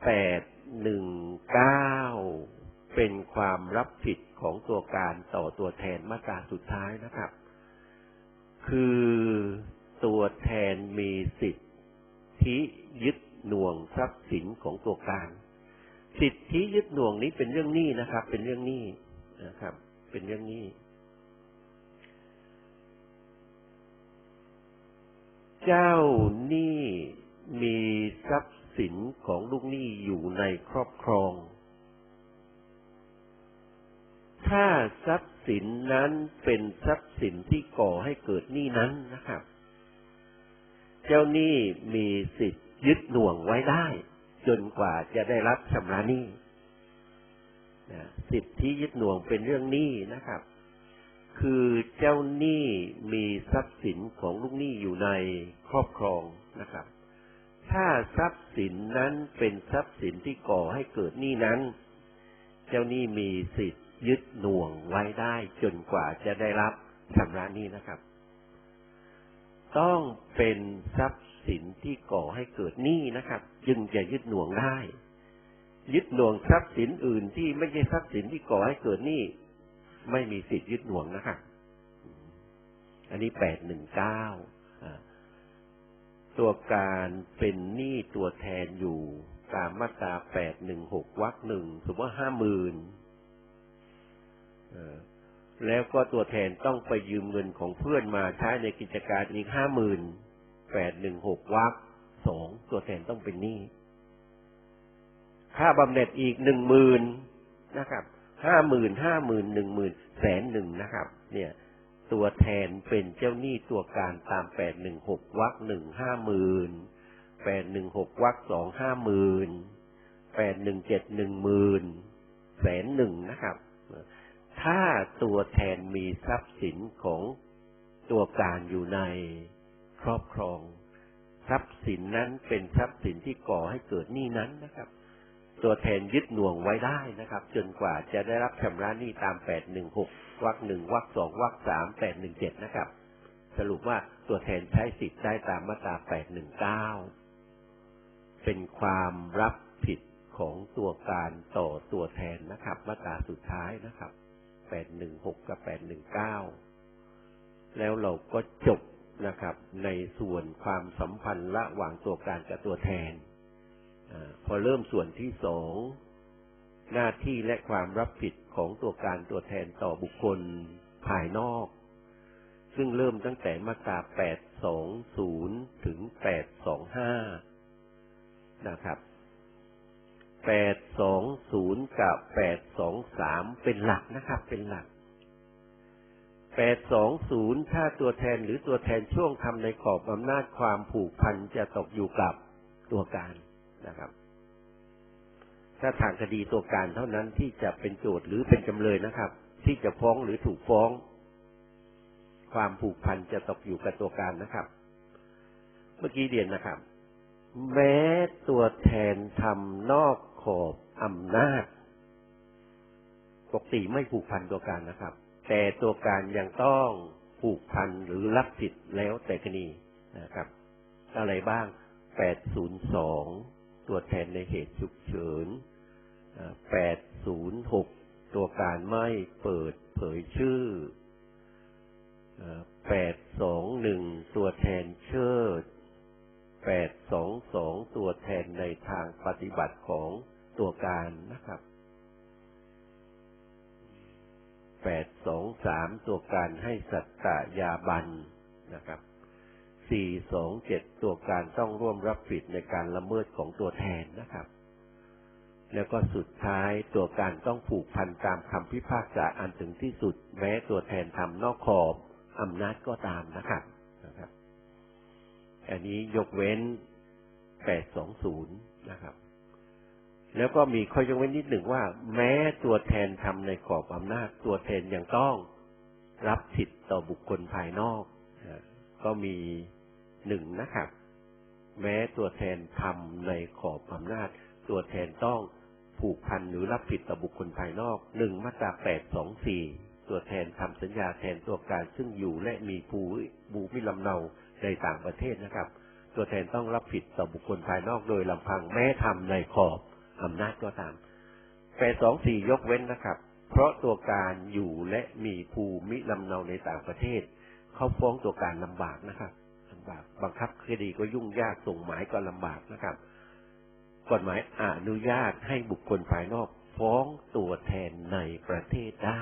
819เป็นความรับผิดของตัวการต่อตัวแทนมาตราสุดท้ายนะครับคือตัวแทนมีสิทธิยึดหน่วงทรัพย์สินของตัวการสิทธิยึดหน่วงนี้เป็นเรื่องหนี้นะครับเป็นเรื่องหนี้นะครับเป็นเรื่องหนี้เจ้าหนี้มีทรัพย์สินของลูกหนี้อยู่ในครอบครองถ้าทรัพย์สินนั้นเป็นทรัพย์สินที่ก่อให้เกิดหนี้นั้นนะครับเจ้าหนี้มีสิทธิ์ยึดหน่วงไว้ได้จนกว่าจะได้รับชำระหนี้สิทธิยึดหน่วงเป็นเรื่องหนี้นะครับคือเจ้าหนี้มีทรัพย์สินของลูกหนี้อยู่ในครอบครองนะครับถ้าทรัพย์สินนั้นเป็นทรัพย์สินที่ก่อให้เกิดหนี้นั้นเจ้าหนี้มีสิทธิ์ยึดหน่วงไว้ได้จนกว่าจะได้รับชำระหนี้นะครับต้องเป็นทรัพย์สินที่ก่อให้เกิดหนี้นะครับจึงจะยึดหน่วงได้ยึดหน่วงทรัพย์สินอื่นที่ไม่ใช่ทรัพย์สินที่ก่อให้เกิดหนี้ไม่มีสิทธิ์ยึดหน่วงนะครับอันนี้819ตัวการเป็นหนี้ตัวแทนอยู่ตามมาตรา816วรรคหนึ่งสมมติว่า 50,000แล้วก็ตัวแทนต้องไปยืมเงินของเพื่อนมาใช้ในกิจการอีก 50,000 816วรรค2ตัวแทนต้องเป็นหนี้ค่าบำเหน็จอีก 10,000 นะครับ50,000 10,000 10,000 นะครับเนี่ยตัวแทนเป็นเจ้าหนี้ตัวการตาม816วรรค1 50,000 816วรรค2 50,000 817 10,000 100,000นะครับถ้าตัวแทนมีทรัพย์สินของตัวการอยู่ในครอบครองทรัพย์สินนั้นเป็นทรัพย์สินที่ก่อให้เกิดหนี้นั้นนะครับตัวแทนยึดหน่วงไว้ได้นะครับจนกว่าจะได้รับชำระหนี้ตาม816วรรค1วรรค2วรรค3 817นะครับสรุปว่าตัวแทนใช้สิทธิ์ได้ตามมาตรา819เป็นความรับผิดของตัวการต่อตัวแทนนะครับมาตราสุดท้ายนะครับ816กับ819แล้วเราก็จบนะครับในส่วนความสัมพันธ์ระหว่างตัวการกับตัวแทนพอเริ่มส่วนที่2หน้าที่และความรับผิดของตัวการตัวแทนต่อบุคคลภายนอกซึ่งเริ่มตั้งแต่มาตรา820ถึง825นะครับ820กับ823เป็นหลักนะครับเป็นหลัก820ถ้าตัวแทนหรือตัวแทนช่วงทำในขอบอำนาจความผูกพันจะตกอยู่กับตัวการนะครับถ้าทางคดีตัวการเท่านั้นที่จะเป็นโจทก์หรือเป็นจำเลยนะครับที่จะฟ้องหรือถูกฟ้องความผูกพันจะตกอยู่กับตัวการนะครับเมื่อกี้เรียนนะครับแม้ตัวแทนทำนอกขอบอำนาจปกติไม่ผูกพันตัวการนะครับแต่ตัวการยังต้องผูกพันหรือรับผิดแล้วแต่กรณีนะครับอะไรบ้าง802ตัวแทนในเหตุฉุกเฉิน806ตัวการไม่เปิดเผยชื่อ821ตัวแทนเชิด822ตัวแทนในทางปฏิบัติของตัวการนะครับ823ตัวการให้สัตตยาบันนะครับ427ตัวการต้องร่วมรับผิดในการละเมิดของตัวแทนนะครับแล้วก็สุดท้ายตัวการต้องผูกพันตามคำพิพากษาอันถึงที่สุดแม้ตัวแทนทำนอกขอบอำนาจก็ตามนะครับอันนี้ยกเว้น820นะครับแล้วก็มีข้อยกเว้นนิดหนึ่งว่าแม้ตัวแทนทำในขอบอำนาจตัวแทนยังต้องรับผิดต่อบุคคลภายนอกก็มี1นะครับแม้ตัวแทนทำในขอบอำนาจตัวแทนต้องผูกพันหรือรับผิดต่อบุคคลภายนอก1มาตรา824ตัวแทนทำสัญญาแทนตัวการซึ่งอยู่และมีภูมิลำเนาในต่างประเทศนะครับตัวแทนต้องรับผิดต่อบุคคลภายนอกโดยลำพังแม้ทำในขอบอำนาจก็ตาม824ยกเว้นนะครับเพราะตัวการอยู่และมีภูมิลำเนาในต่างประเทศเขาฟ้องตัวการลำบากนะครับลำบากบังคับคดีก็ยุ่งยากส่งหมายก็ลำบากนะครับกฎหมายอนุญาตให้บุคคลภายนอกฟ้องตัวแทนในประเทศได้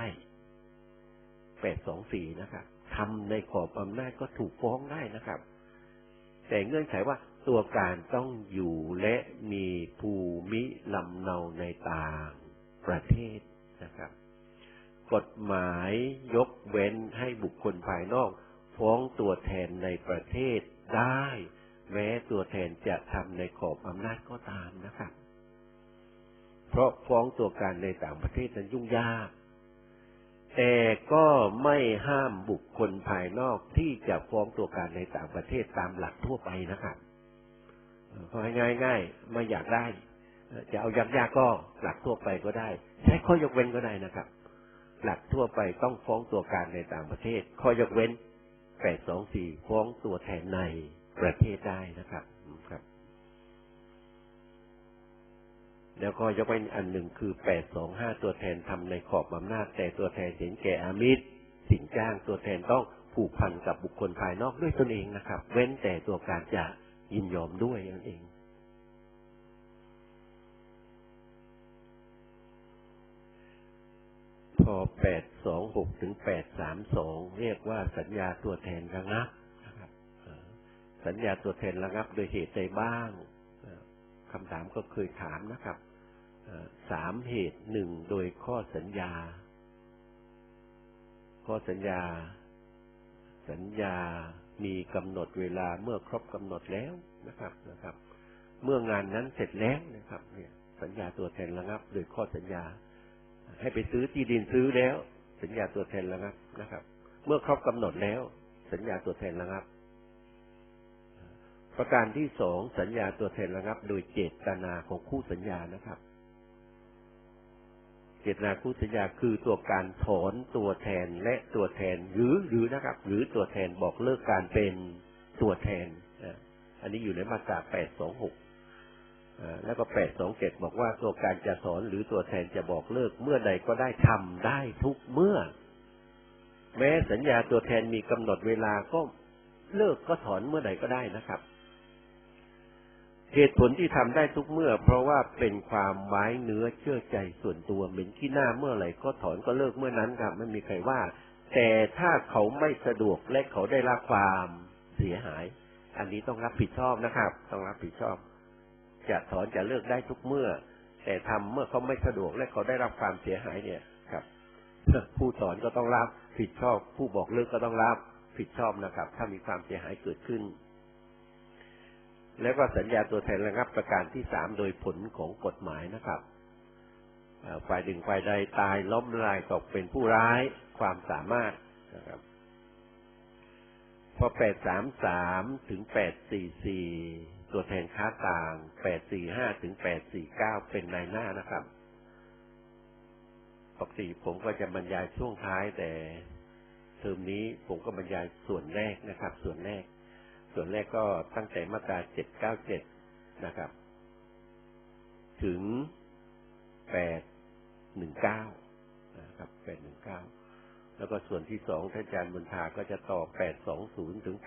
824นะครับทำในขอบอำนาจก็ถูกฟ้องได้นะครับแต่เงื่อนไขว่าตัวการต้องอยู่และมีภูมิลำเนาในต่างประเทศนะครับกฎหมายยกเว้นให้บุคคลภายนอกฟ้องตัวแทนในประเทศได้แม้ตัวแทนจะทำในขอบอำนาจก็ตามนะครับเพราะฟ้องตัวการในต่างประเทศนั้นยุ่งยากแต่ก็ไม่ห้ามบุคคลภายนอกที่จะฟ้องตัวการในต่างประเทศตามหลักทั่วไปนะครับเพราะง่ายๆไม่อยากได้จะเอายากๆก็หลักทั่วไปก็ได้ใช้ข้อยกเว้นก็ได้นะครับหลักทั่วไปต้องฟ้องตัวการในต่างประเทศข้อยกเว้น824ฟ้องตัวแทนในประเทศได้นะครับแล้วก็ยกเว้นอันหนึ่งคือ825ตัวแทนทำในขอบอำนาจแต่ตัวแทนเห็นแก่อามิตรสินจ้างตัวแทนต้องผูกพันกับบุคคลภายนอกด้วยตนเองนะครับเว้นแต่ตัวการจะยินยอมด้วยนั่นเองพอ826ถึง832เรียกว่าสัญญาตัวแทนระงับนะครับสัญญาตัวแทนระงับโดยเหตุใดบ้างคำถามก็เคยถามนะครับ3 เหตุ1โดยข้อสัญญามีกำหนดเวลาเมื่อครบกำหนดแล้วนะครับเมื่องานนั้นเสร็จแล้วนะครับเนี่ยสัญญาตัวแทนระงับโดยข้อสัญญาให้ไปซื้อที่ดินซื้อแล้วสัญญาตัวแทนระงับนะครับเมื่อครบกำหนดแล้วสัญญาตัวแทนระงับประการที่2สัญญาตัวแทนระงับโดยเจตนาของคู่สัญญานะครับเจตนาคู่สัญญาคือตัวการถอนตัวแทนและตัวแทนหรือนะครับหรือตัวแทนบอกเลิกการเป็นตัวแทนอันนี้อยู่ในมาตรา826แล้วก็827บอกว่าตัวการจะถอนหรือตัวแทนจะบอกเลิกเมื่อใดก็ได้ทำได้ทุกเมื่อแม้สัญญาตัวแทนมีกำหนดเวลาก็เลิกก็ถอนเมื่อใดก็ได้นะครับเหตุผลที่ทำได้ทุกเมื่อเพราะว่าเป็นความไว้เนื้อเชื่อใจส่วนตัวเหม็นขี้หน้าเมื่อไหร่ก็ถอนก็เลิกเมื่อนั้นครับไม่มีใครว่าแต่ถ้าเขาไม่สะดวกและเขาได้รับความเสียหายอันนี้ต้องรับผิดชอบนะครับต้องรับผิดชอบจะถอนจะเลิกได้ทุกเมื่อแต่ทำเมื่อเขาไม่สะดวกและเขาได้รับความเสียหายเนี่ยครับผู้ถอนก็ต้องรับผิดชอบผู้บอกเลิกก็ต้องรับผิดชอบนะครับถ้ามีความเสียหายเกิดขึ้นแล้วก็สัญญาตัวแทนระงับประการที่3โดยผลของกฎหมายนะครับฝ่ายหนึ่งฝ่ายใดตายล้มละลายตกเป็นผู้ร้ายความสามารถนะครับพอ833ถึง844ตัวแทนค้าต่าง845ถึง849เป็นนายหน้านะครับปกติผมก็จะบรรยายช่วงท้ายแต่เทอมนี้ผมก็บรรยายส่วนแรกนะครับส่วนแรกก็ตั้งแต่มาตรา797นะครับถึง819นะครับ819แล้วก็ส่วนที่2ท่านอาจารย์บุญธาก็จะต่อ820ถึง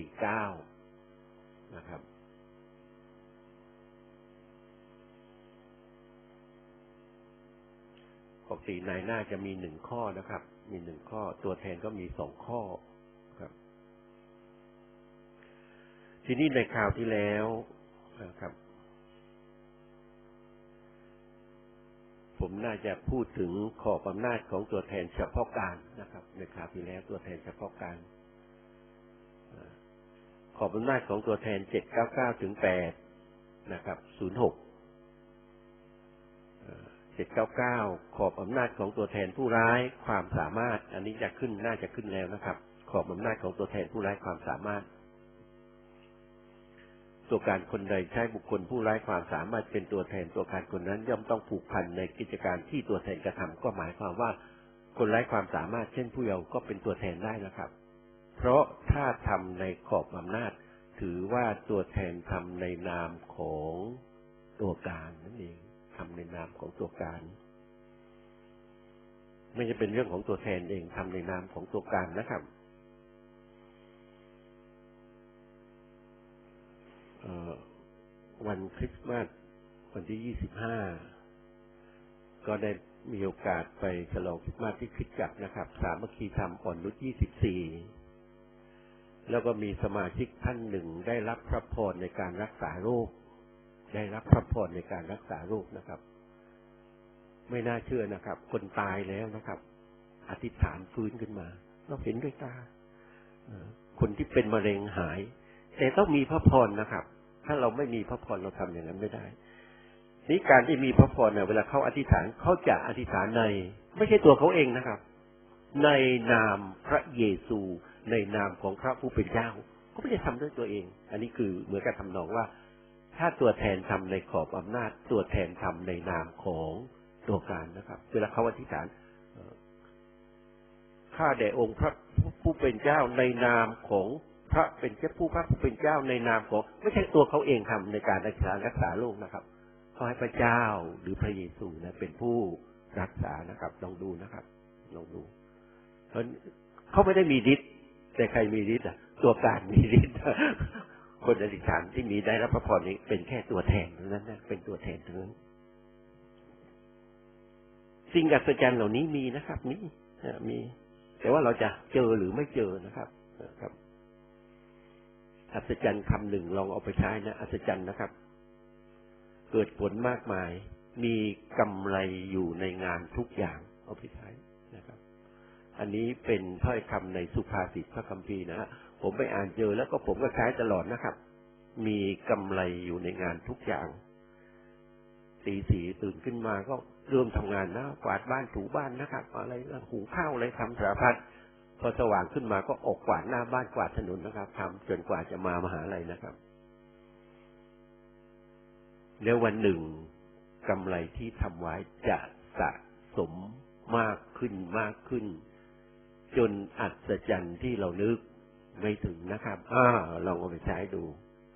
849นะครับปกตินายหน้าจะมี1ข้อนะครับมี1ข้อตัวแทนก็มี2ข้อครับทีนี้ในคราวที่แล้วนะครับผมน่าจะพูดถึงขอบอำนาจของตัวแทนเฉพาะการนะครับในคราวที่แล้วตัวแทนเฉพาะการขอบอำนาจของตัวแทน799ถึง8นะครับ06 799ขอบอำนาจของตัวแทนผู้ร้ายความสามารถอันนี้จะขึ้นน่าจะขึ้นแล้วนะครับขอบอำนาจของตัวแทนผู้ร้ายความสามารถตัวการคนใดใช้บุคคลผู้ไร้ความสามารถเป็นตัวแทนตัวการคนนั้นย่อมต้องผูกพันในกิจการที่ตัวแทนกระทำก็หมายความว่าคนไร้ความสามารถเช่นผู้เยาว์ก็เป็นตัวแทนได้นะครับเพราะถ้าทำในขอบอำนาจถือว่าตัวแทนทำในนามของตัวการนั่นเองทำในนามของตัวการไม่จะเป็นเรื่องของตัวแทนเองทำในนามของตัวการนะครับวันคริสต์มาสวันที่25ก็ได้มีโอกาสไปฉลองคริสต์มาสที่คริสตจักรนะครับสามัคคีธรรมอ่อนนุช24แล้วก็มีสมาชิกท่านหนึ่งได้รับพระพรในการรักษาโรคนะครับไม่น่าเชื่อนะครับคนตายแล้วนะครับอธิษฐานฟื้นขึ้นมาเราเห็นด้วยตาคนที่เป็นมะเร็งหายแต่ต้องมีพระพรนะครับ ถ้าเราไม่มีพระพรเราทำอย่างนั้นไม่ได้นี่การที่มีพระพรเนี่ยเวลาเขาอธิษฐานเขาจะอธิษฐานในไม่ใช่ตัวเขาเองนะครับในนามพระเยซูในนามของพระผู้เป็นเจ้าเขาไม่ได้ทำด้วยตัวเองอันนี้คือเหมือนกับทำนองว่าถ้าตัวแทนทำในขอบอำนาจตัวแทนทำในนามของตัวการนะครับเวลาเขาอธิษฐานข้าแด่องค์พระผู้เป็นเจ้าในนามของพระเป็นเจ้าพระผู้เป็นเจ้าในนามของไม่ใช่ตัวเขาเองทำในการรักษาโรคนะครับเขาให้พระเจ้าหรือพระเยซูนะเป็นผู้รักษานะครับลองดูนะครับลองดูเพราะเขาไม่ได้มีฤทธิ์แต่ใครมีฤทธิ์ตัวการมีฤทธิ์คนอธิษฐานที่มีได้รับพระพรนี้เป็นแค่ตัวแทนเท่านั้นนะเป็นตัวแทนเท่านั้นสิ่งอัศจรรย์เหล่านี้มีนะครับมีแต่ว่าเราจะเจอหรือไม่เจอนะครับอัศจรรย์คำหนึ่งลองเอาไปใช้นะอัศจรรย์นะครับเกิดผลมากมายมีกำไรอยู่ในงานทุกอย่างเอาไปใช้นะครับอันนี้เป็นถ้อยคำในสุภาษิตพระคัมภีร์นะฮะผมไปอ่านเจอแล้วก็ผมก็ใช้ตลอดนะครับมีกำไรอยู่ในงานทุกอย่างตีสี่ตื่นขึ้นมาก็เริ่มทำงานนะกวาดบ้านถูบ้านนะครับอะไรหุงข้าวอะไรทำสารพัดพอสว่างขึ้นมาก็ออกกวาดหน้าบ้านกวาดถนนนะครับทำจนกว่าจะมามหาลัยนะครับแล้ววันหนึ่งกำไรที่ทำไว้จะสะสมมากขึ้นจนอัศจรรย์ที่เรานึกไม่ถึงนะครับลองเอาไปใช้ดู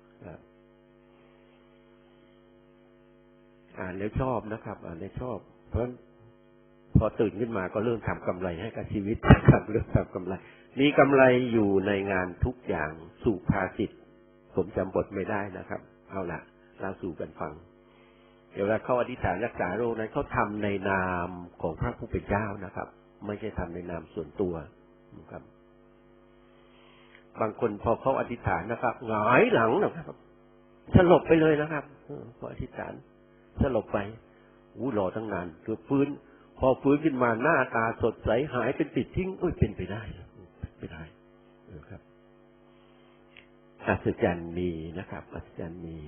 อ่านแล้วชอบนะครับอ่านแล้วชอบเพราะพอตื่นขึ้นมาก็เริ่มทำกำไรให้กับชีวิตนะครับเริ่มทำกำไรมีกำไรอยู่ในงานทุกอย่างสุภาษิตผมจำบทไม่ได้นะครับเอาล่ะเราสู่กันฟังเดี๋ยวเขาอธิษฐานรักษาโรคนั้นเขาทำในนามของพระผู้เป็นเจ้านะครับไม่ใช่ทำในนามส่วนตัวนะครับบางคนพอเขาอธิษฐานนะครับหงายหลังนะครับสลบไปเลยนะครับพออธิษฐานสลบไปรอตั้งนานคือฟื้นพอฟื้นขึ้นมาหน้าตาสดใสหายเป็นติดทิ้งเป็นไปได้นะครับอัศจรรย์มีนะครับอัศจรรย์มี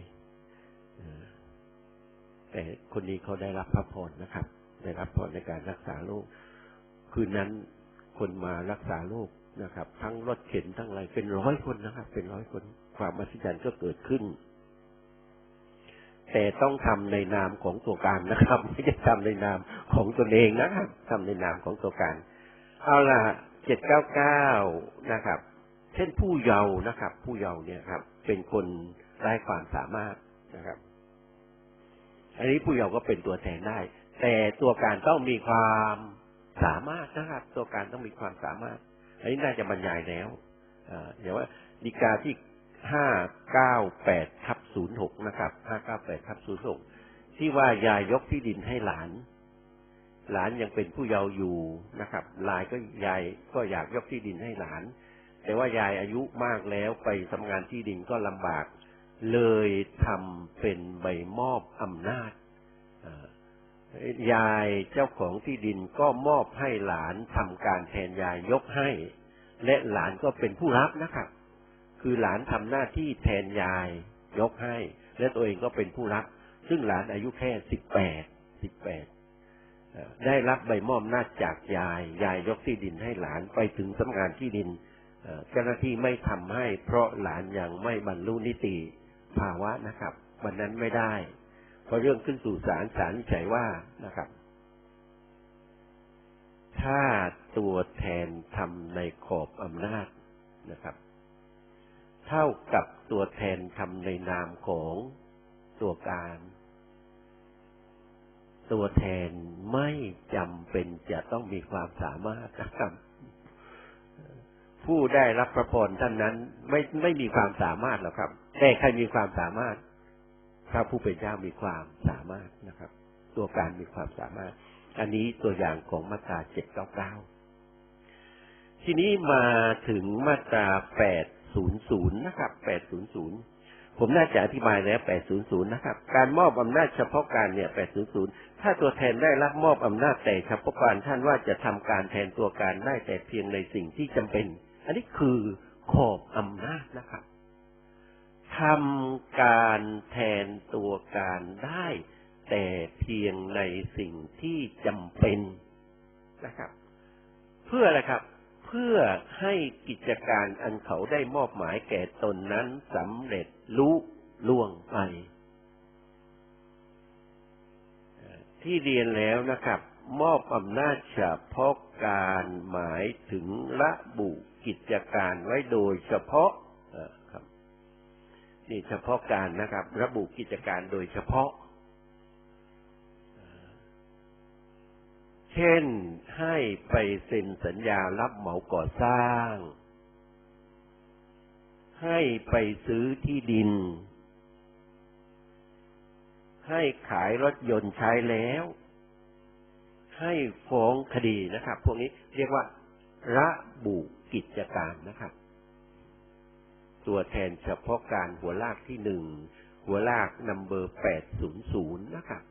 แต่คนนี้เขาได้รับพระพรนะครับได้รับพรในการรักษาโรคคืนนั้นคนมารักษาโรคนะครับทั้งรถเข็นทั้งอะไรเป็น100 คนนะครับเป็น100 คนความอัศจรรย์ก็เกิดขึ้นแต่ต้องทำในนามของตัวการนะครับไม่ใช่ทำในนามของตนเองนะครับทำในนามของตัวการเอาล่ะ799นะครับเช่นผู้เยาว์นะครับผู้เยาว์เนี่ยครับเป็นคนไร้ความสามารถนะครับอันนี้ผู้เยาว์ก็เป็นตัวแทนได้แต่ตัวการต้องมีความสามารถนะครับตัวการต้องมีความสามารถอันนี้น่าจะบรรยายแล้วเดี๋ยวว่าฎีกาที่598/06นะครับ 598/06ที่ว่ายายยกที่ดินให้หลานยังเป็นผู้เยาว์อยู่นะครับยายก็อยากยกที่ดินให้หลานแต่ว่ายายอายุมากแล้วไปทำงานที่ดินก็ลำบากเลยทำเป็นใบมอบอำนาจยายเจ้าของที่ดินก็มอบให้หลานทำการแทนยายยกให้และหลานก็เป็นผู้รับนะครับคือหลานทำหน้าที่แทนยายยกให้และตัวเองก็เป็นผู้รับซึ่งหลานอายุแค่18ได้รับใบมอบอำนาจจากยายยกที่ดินให้หลานไปถึงสำนักงานที่ดินเจ้าหน้าที่ไม่ทำให้เพราะหลานยังไม่บรรลุนิติภาวะนะครับวันนั้นไม่ได้พอเรื่องขึ้นสู่ศาลวิจัยว่านะครับถ้าตัวแทนทำในขอบอำนาจนะครับเท่ากับตัวแทนทำในนามของตัวการตัวแทนไม่จำเป็นจะต้องมีความสามารถนะครับผู้ได้รับพระพรท่านนั้นไม่มีความสามารถหรอกครับแต่ใครมีความสามารถพระผู้เป็นเจ้ามีความสามารถนะครับตัวการมีความสามารถอันนี้ตัวอย่างของมาตรา799ทีนี้มาถึงมาตรา800นะครับ800ผผมน่าจะอธิบายแล้ว800นะครับการมอบอำนาจเฉพาะการเนี่ย800ถ้าตัวแทนได้รับมอบอำนาจแต่เฉพาะการท่านว่าจะทำการแทนตัวการได้แต่เพียงในสิ่งที่จำเป็นอันนี้คือขอบอำนาจนะครับทำการแทนตัวการได้แต่เพียงในสิ่งที่จำเป็นนะครับเพื่ออะไรครับเพื่อให้กิจการอันเขาได้มอบหมายแก่ตนนั้นสำเร็จลุล่วงไปที่เรียนแล้วนะครับมอบอำนาจเฉพาะการหมายถึงระบุกิจการไว้โดยเฉพาะครับนี่เฉพาะการนะครับระบุกิจการโดยเฉพาะเช่นให้ไปเซ็นสัญญารับเหมาก่อสร้างให้ไปซื้อที่ดินให้ขายรถยนต์ใช้แล้วให้ฟ้องคดีนะครับพวกนี้เรียกว่าระบุกิจการนะครับตัวแทนเฉพาะการหัวลากที่1หัวลากนัมเบอร์800นะครับ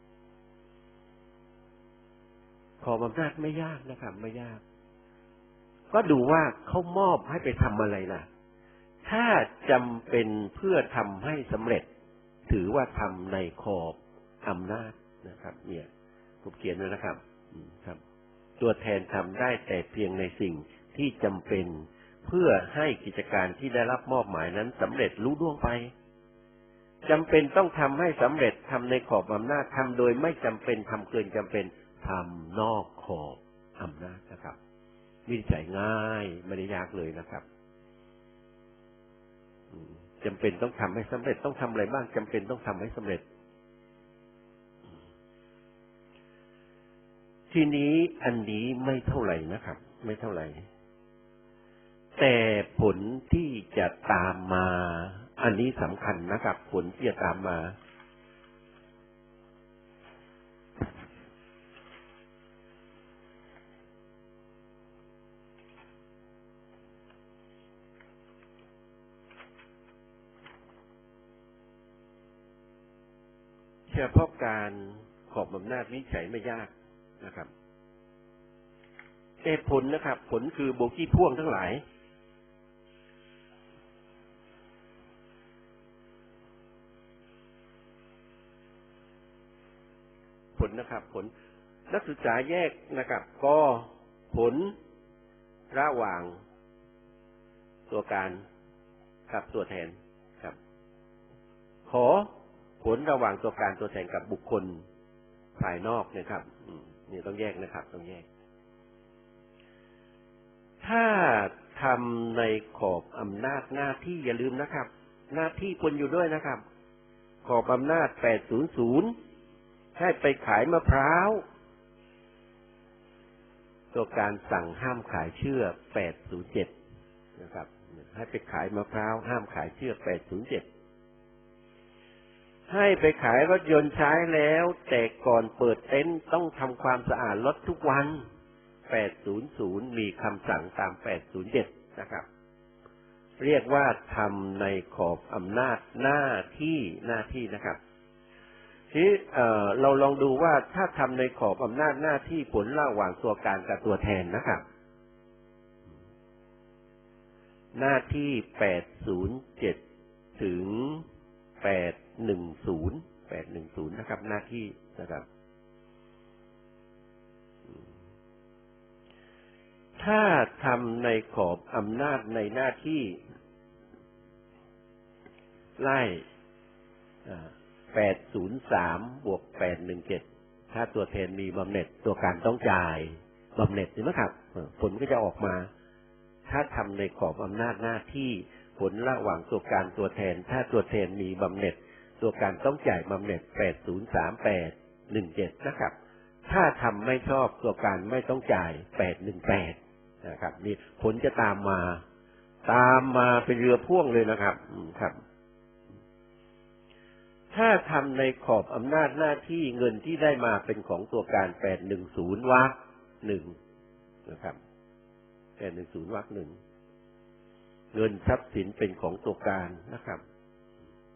ขอบอำนาจไม่ยากนะครับไม่ยากก็ดูว่าเขามอบให้ไปทำอะไรล่ะถ้าจำเป็นเพื่อทำให้สำเร็จถือว่าทำในขอบอำนาจนะครับเนี่ยผมเขียนไว้นะครับครับตัวแทนทำได้แต่เพียงในสิ่งที่จำเป็นเพื่อให้กิจการที่ได้รับมอบหมายนั้นสำเร็จลุล่วงไปจำเป็นต้องทำให้สำเร็จทำในขอบอำนาจทำโดยไม่จำเป็นทำเกินจำเป็นทำนอกขอบอำนาจนะครับวินิจฉัยง่ายไม่ได้ยากเลยนะครับจำเป็นต้องทำให้สำเร็จต้องทำอะไรบ้างจำเป็นต้องทำให้สำเร็จทีนี้อันนี้ไม่เท่าไหร่นะครับไม่เท่าไหร่แต่ผลที่จะตามมาอันนี้สำคัญนะครับผลที่จะตามมาเฉพาะการขอบอำนาจวินิจฉัยไม่ยากนะครับแต่ผลนะครับผลคือโบกี้พ่วงทั้งหลายผลนะครับผลนักศึกษาแยกนะครับก็ผลระหว่างตัวการกับตัวแทนครับขอผลระหว่างตัวการตัวแทนกับบุคคลภายนอกนะครับนี่ต้องแยกนะครับต้องแยกถ้าทำในขอบอำนาจหน้าที่อย่าลืมนะครับหน้าที่คนอยู่ด้วยนะครับขอบอำนาจ800ให้ไปขายมะพร้าวตัวการสั่งห้ามขายเชือก807นะครับให้ไปขายมะพร้าวห้ามขายเชือก807ให้ไปขายรถยนต์ใช้แล้วแต่ก่อนเปิดเต็นท์ต้องทำความสะอาดรถทุกวัน800มีคำสั่งตาม807นะครับเรียกว่าทำในขอบอำนาจหน้าที่นะครับทีนี้เราลองดูว่าถ้าทำในขอบอำนาจหน้าที่ผลระหว่างตัวการกับตัวแทนนะครับหน้าที่807ถึง810นะครับหน้าที่นะครับถ้าทำในขอบอำนาจในหน้าที่ไล่803บวก817ถ้าตัวแทนมีบำเหน็จตัวการต้องจ่ายบำเหน็จใช่ไหมครับผลก็จะออกมาถ้าทำในขอบอำนาจหน้าที่ผลระหว่างตัวการตัวแทนถ้าตัวแทนมีบำเหน็จตัวการต้องจ่ายบำเหน็จ803 817นะครับถ้าทำไม่ชอบตัวการไม่ต้องจ่าย818นะครับนี่ผลจะตามมาเป็นเรือพ่วงเลยนะครับครับถ้าทำในขอบอำนาจหน้าที่เงินที่ได้มาเป็นของตัวการ810วรรค1นะครับ810วรรค1เงินทรัพย์สินเป็นของตัวการนะครับ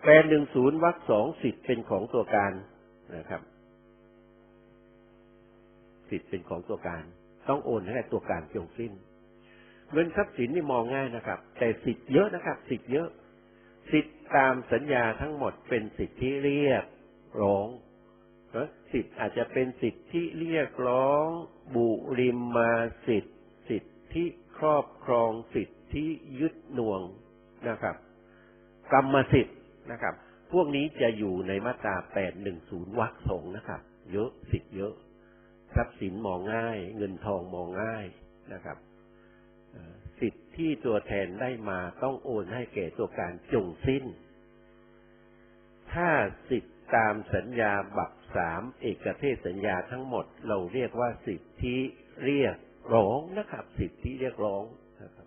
810 วรรค 2สิทธิ์เป็นของตัวการนะครับสิทธิ์เป็นของตัวการต้องโอนให้ตัวการจงสิ้นเงินทรัพย์สินนี่มองง่ายนะครับแต่สิทธิ์เยอะนะครับสิทธิ์เยอะสิทธิ์ตามสัญญาทั้งหมดเป็นสิทธิเรียกร้องสิทธิ์อาจจะเป็นสิทธิเรียกร้องบุริมาสิทธิ์สิทธิครอบครองสิทธิยึดหน่วงนะครับกรรมสิทธิ์นะครับพวกนี้จะอยู่ในมาตรา810 วรรค 2นะครับเยอะสิทธิ์เยอะทรัพย์สินมองง่ายเงินทองมองง่ายนะครับสิทธิ์ที่ตัวแทนได้มาต้องโอนให้แก่ตัวการจงสิ้นถ้าสิทธิ์ตามสัญญาบัพ3เอกเทศสัญญาทั้งหมดเราเรียกว่าสิทธิเรียกร้องนะครับสิทธิเรียกร้องนะครับ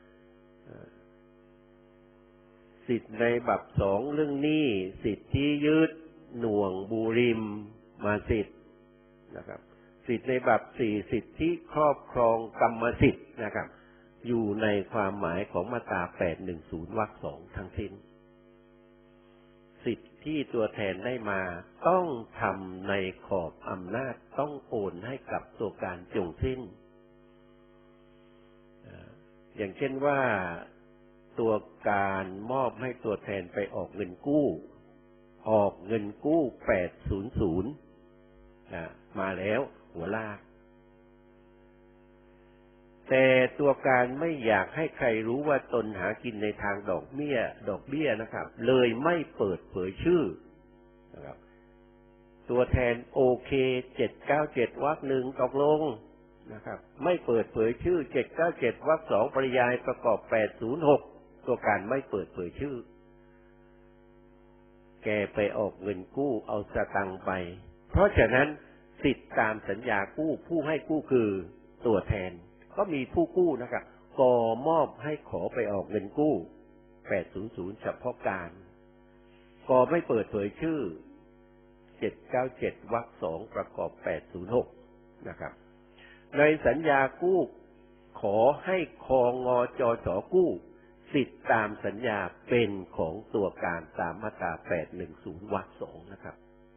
สิทธิ์ในบัพ2เรื่องหนี้สิทธิยึดหน่วงบุริมมาสิทธิ์นะครับสิทธิ์ในบัพ4สิทธิครอบครองกรรมสิทธิ์นะครับอยู่ในความหมายของมาตรา810 วรรค 2ทั้งสิ้นสิทธิ์ที่ตัวแทนได้มาต้องทำในขอบอำนาจต้องโอนให้กับตัวการจงสิ้นอย่างเช่นว่าตัวการมอบให้ตัวแทนไปออกเงินกู้800มาแล้วหัวลากแต่ตัวการไม่อยากให้ใครรู้ว่าตนหากินในทางดอกเบี้ยนะครับเลยไม่เปิดเผยชื่อนะครับตัวแทนโอเค797 วรรค 1ตกลงนะครับไม่เปิดเผยชื่อ797 วรรค 2ปริยายประกอบ806ตัวการไม่เปิดเผยชื่อแกไปออกเงินกู้เอาสตังค์ไปเพราะฉะนั้นสิทธิตามสัญญากู้ผู้ให้กู้คือตัวแทนก็มีผู้กู้นะครับก่อมอบให้ขอไปออกเงินกู้800เฉพาะการก่อไม่เปิดเผยชื่อ797 วรรค 2ประกอบ806นะครับในสัญญากู้ขอให้คงจสกู้สิทธิตามสัญญาเป็นของตัวการตามมาตรา810 วรรค 2นะครับ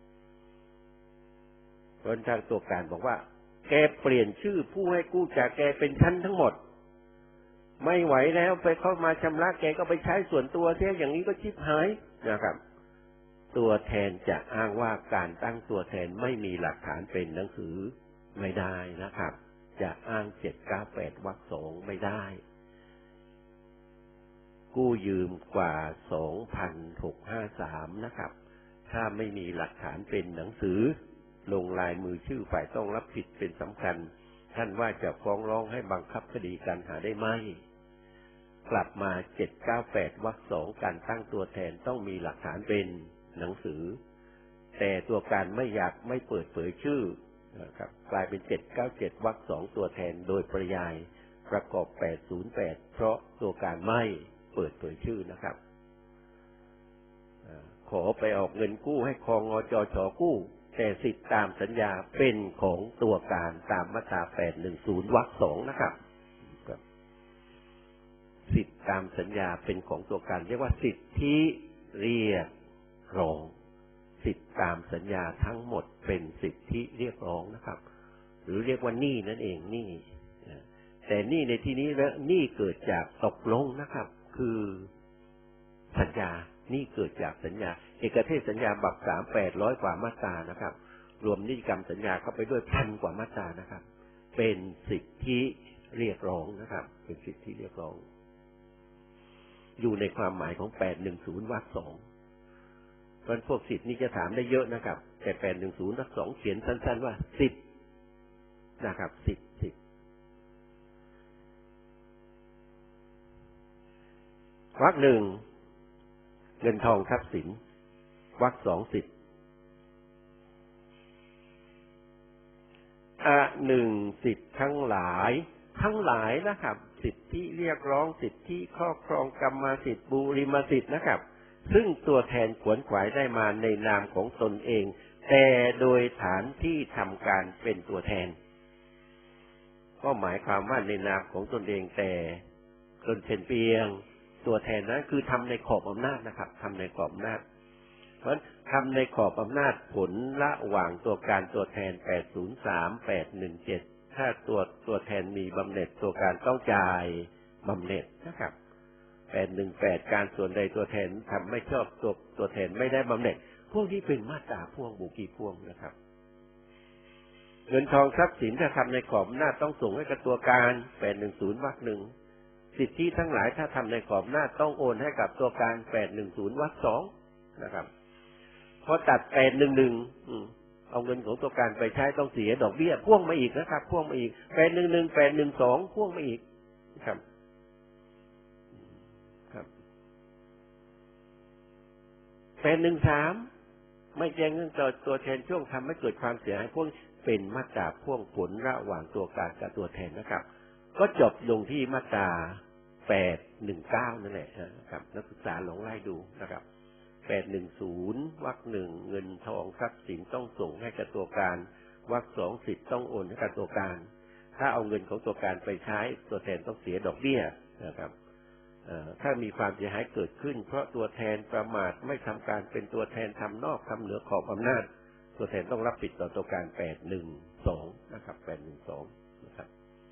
เพราะทางตัวการบอกว่าแกเปลี่ยนชื่อผู้ให้กู้จากแกเป็นชั้นทั้งหมดไม่ไหวแล้วไปเข้ามาชำระแกก็ไปใช้ส่วนตัวเสียอย่างนี้ก็ชิบหายนะครับตัวแทนจะอ้างว่าการตั้งตัวแทนไม่มีหลักฐานเป็นหนังสือไม่ได้นะครับจะอ้าง798 วรรค 2ไม่ได้กู้ยืมกว่า 2,653 นะครับถ้าไม่มีหลักฐานเป็นหนังสือลงลายมือชื่อฝ่ายต้องรับผิดเป็นสำคัญท่านว่าจะฟ้องร้องให้บังคับคดีการหาได้ไหมกลับมา798 วรรค 2การตั้งตัวแทนต้องมีหลักฐานเป็นหนังสือแต่ตัวการไม่เปิดเผยชื่อนะครับกลายเป็น797 วรรค 2ตัวแทนโดยปริยายประกอบ808เพราะตัวการไม่เปิดเผยชื่อนะครับขอไปออกเงินกู้ให้คงจสกู้แต่สิทธิตามสัญญาเป็นของตัวการตามมาตรา810 วรรค 2นะครับสิทธิตามสัญญาเป็นของตัวการเรียกว่าสิทธิเรียกร้องสิทธิตามสัญญาทั้งหมดเป็นสิทธิเรียกร้องนะครับหรือเรียกว่าหนี้นั่นเองหนี้แต่หนี้ในที่นี้แล้วหนี้เกิดจากตกลงนะครับคือสัญญานี่เกิดจากสัญญาเอกเทศสัญญาบัพ800 กว่ามาตรานะครับรวมนิติกรรมสัญญาเข้าไปด้วย1,000 กว่ามาตรานะครับเป็นสิทธิเรียกร้องนะครับเป็นสิทธิเรียกร้องอยู่ในความหมายของ810 วรรค 2เพราะพวกสิทธินี้จะถามได้เยอะนะครับแต่810 วรรค 2เขียนสั้นๆว่าสิทธินะครับสิทธิวรรค 1เงินทองทรัพย์สินวรรค 2สิทธิ์1สิทธิ์ทั้งหลายนะครับสิทธิเรียกร้องสิทธิครอบครองกรรมสิทธิ์บุริมสิทธิ์นะครับซึ่งตัวแทนขวนขวายได้มาในนามของตนเองแต่โดยฐานที่ทำการเป็นตัวแทนก็หมายความว่าในนามของตนเองแต่ตนเป็นเพียงตัวแทนนั้นคือทำในขอบอำนาจนะครับทำในขอบอำนาจเพราะทำในขอบอำนาจผลระหว่างตัวการตัวแทน803 817ถ้าตัวแทนมีบำเหน็จตัวการต้องจ่ายบำเหน็จนะครับ818การส่วนใดตัวแทนทำไม่ชอบตัวแทนไม่ได้บำเหน็จพวกนี้เป็นมาตราพ่วงบุกีพ่วงนะครับเงินทองทรัพย์สินถ้าทำในขอบอำนาจต้องส่งให้กับตัวการ810 วรรค 1สิทธิทั้งหลายถ้าทำในขอบอำนาจต้องโอนให้กับตัวการ810 วรรค 2นะครับพอตัด811เอาเงินของตัวการไปใช้ต้องเสียดอกเบี้ยพ่วงมาอีกนะครับพ่วงมาอีก811 812พ่วงมาอีกครับ813ไม่แจ้งเงื่อนตัวแทนช่วงทำให้เกิดความเสียหายพวกเป็นมาตราพ่วงผลระหว่างตัวการกับตัวแทนนะครับก็จบลงที่มาตรา819นั่นแหละครับนักศึกษาลองไล่ดูนะครับ810 วรรค 1เงินทองทรัพย์สินต้องส่งให้กับตัวการวรรค 2สิทธิ์ต้องโอนให้กับตัวการถ้าเอาเงินของตัวการไปใช้ตัวแทนต้องเสียดอกเบี้ยนะครับถ้ามีความเสียหายเกิดขึ้นเพราะตัวแทนประมาทไม่ทำการเป็นตัวแทนทำนอกทำเหนือขอบอำนาจตัวแทนต้องรับผิดต่อตัวการ812นะครับ812นะครับ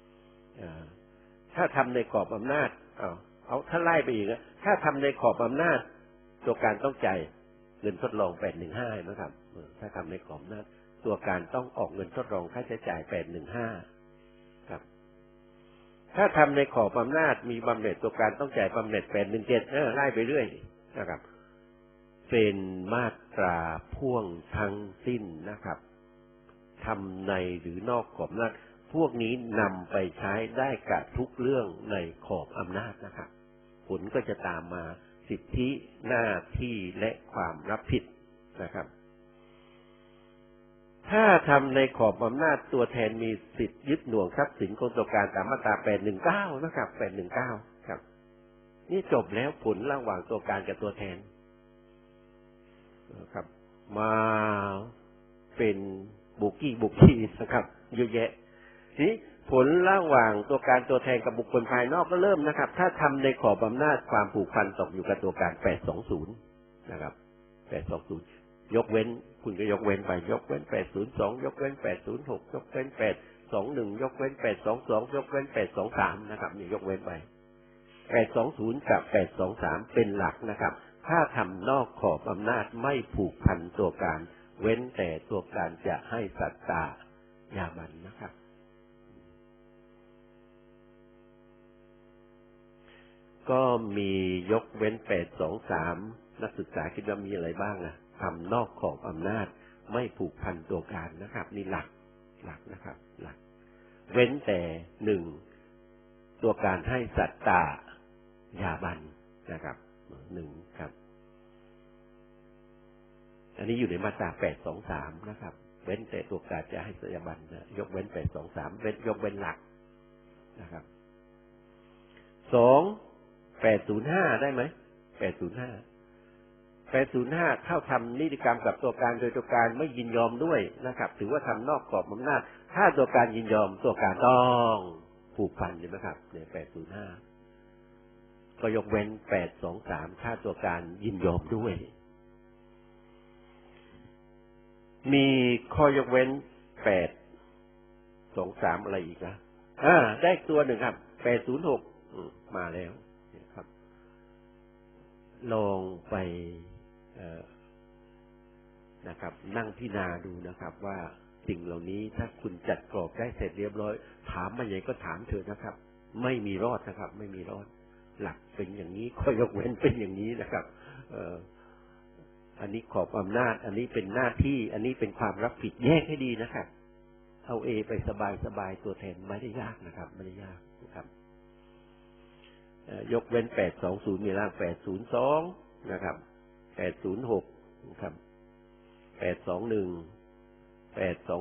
ถ้าทำในขอบอำนาจเอาถ้าไล่ไปอีกนะถ้าทำในขอบอำนาจตัวการต้องจ่ายเงินทดลอง815นะครับถ้าทำในขอบอำนาจตัวการต้องออกเงินทดลองค่าใช้จ่าย815ครับถ้าทำในขอบอำนาจมีบำเหน็จตัวการต้องจ่ายบำเหน็จ817ไล่ไปเรื่อยนะครับเป็นมาตราพ่วงทั้งสิ้นนะครับทำในหรือนอกขอบอำนาจพวกนี้นำไปใช้ได้กับทุกเรื่องในขอบอำนาจนะครับผลก็จะตามมาสิทธิหน้าที่และความรับผิดนะครับถ้าทำในขอบอำนาจตัวแทนมีสิทธิยึดหน่วงทรัพย์สินของตัวการตามมาตรา819นะครับ819ครับนี่จบแล้วผลระหว่างตัวการกับตัวแทนครับมาเป็นบุกี้นะครับเยอะแยะทีนี้ผลระหว่างตัวการตัวแทนกับบุคคลภายนอกก็เริ่มนะครับถ้าทำในขอบอำนาจความผูกพันตกอยู่กับตัวการ820นะครับ820ยกเว้นคุณก็ยกเว้นไปยกเว้น802ยกเว้น806ยกเว้น821ยกเว้น822ยกเว้น823นะครับนี่ยกเว้นไป820กับ823เป็นหลักนะครับถ้าทำนอกขอบอำนาจไม่ผูกพันตัวการเว้นแต่ตัวการจะให้สัตตายาบันนะครับก็มียกเว้น823นักศึกษาคิดว่ามีอะไรบ้างนะทำนอกขอบอำนาจไม่ผูกพันตัวการนะครับนี่หลักนะครับหลักเว้นแต่1ตัวการให้สัตตายาบันนะครับ1ครับอันนี้อยู่ในมาตรา823นะครับเว้นแต่ตัวการจะให้สัตยาบันนะยกเว้น823เว้นยกเว้นหลักนะครับ805ได้ไหม805เข้าทำนิติกรรมกับตัวการโดยตัวการไม่ยินยอมด้วยนะครับถือว่าทำนอกกรอบอำนาจถ้าตัวการยินยอมตัวการต้องผูกพันใช่ไหมครับเนี่ย805ก็ยกเว้น823ถ้าตัวการยินยอมด้วยมีข้อยกเว้น823อะไรอีกนะได้ตัวหนึ่งครับ806มาแล้วครับลองไปนะครับนั่งพิจารณาดูนะครับว่าสิ่งเหล่านี้ถ้าคุณจัดกรอบได้เสร็จเรียบร้อยถามมาอย่างก็ถามเถอะนะครับไม่มีรอดนะครับไม่มีรอดหลักเป็นอย่างนี้ข้อยกเว้นเป็นอย่างนี้นะครับอันนี้ขอบอำนาจอันนี้เป็นหน้าที่อันนี้เป็นความรับผิดแยกให้ดีนะครับเอาไปสบายตัวแทนไม่ได้ยากนะครับไม่ได้ยากนะครับยกเว้น820มีร่าง802นะครับ806นะครับ821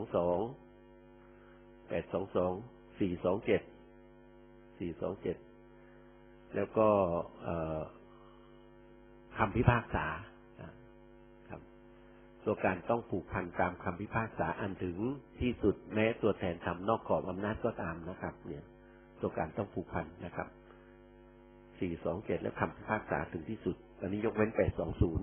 822 427แล้วก็คำพิพากษาครับตัวการต้องผูกพันตามคำพิพากษาอันถึงที่สุดแม้ตัวแทนทำนอกขอบอำนาจก็ตามนะครับเนี่ยตัวการต้องผูกพันนะครับ 427และคำพิพากษาถึงที่สุดอันนี้ยกเว้น820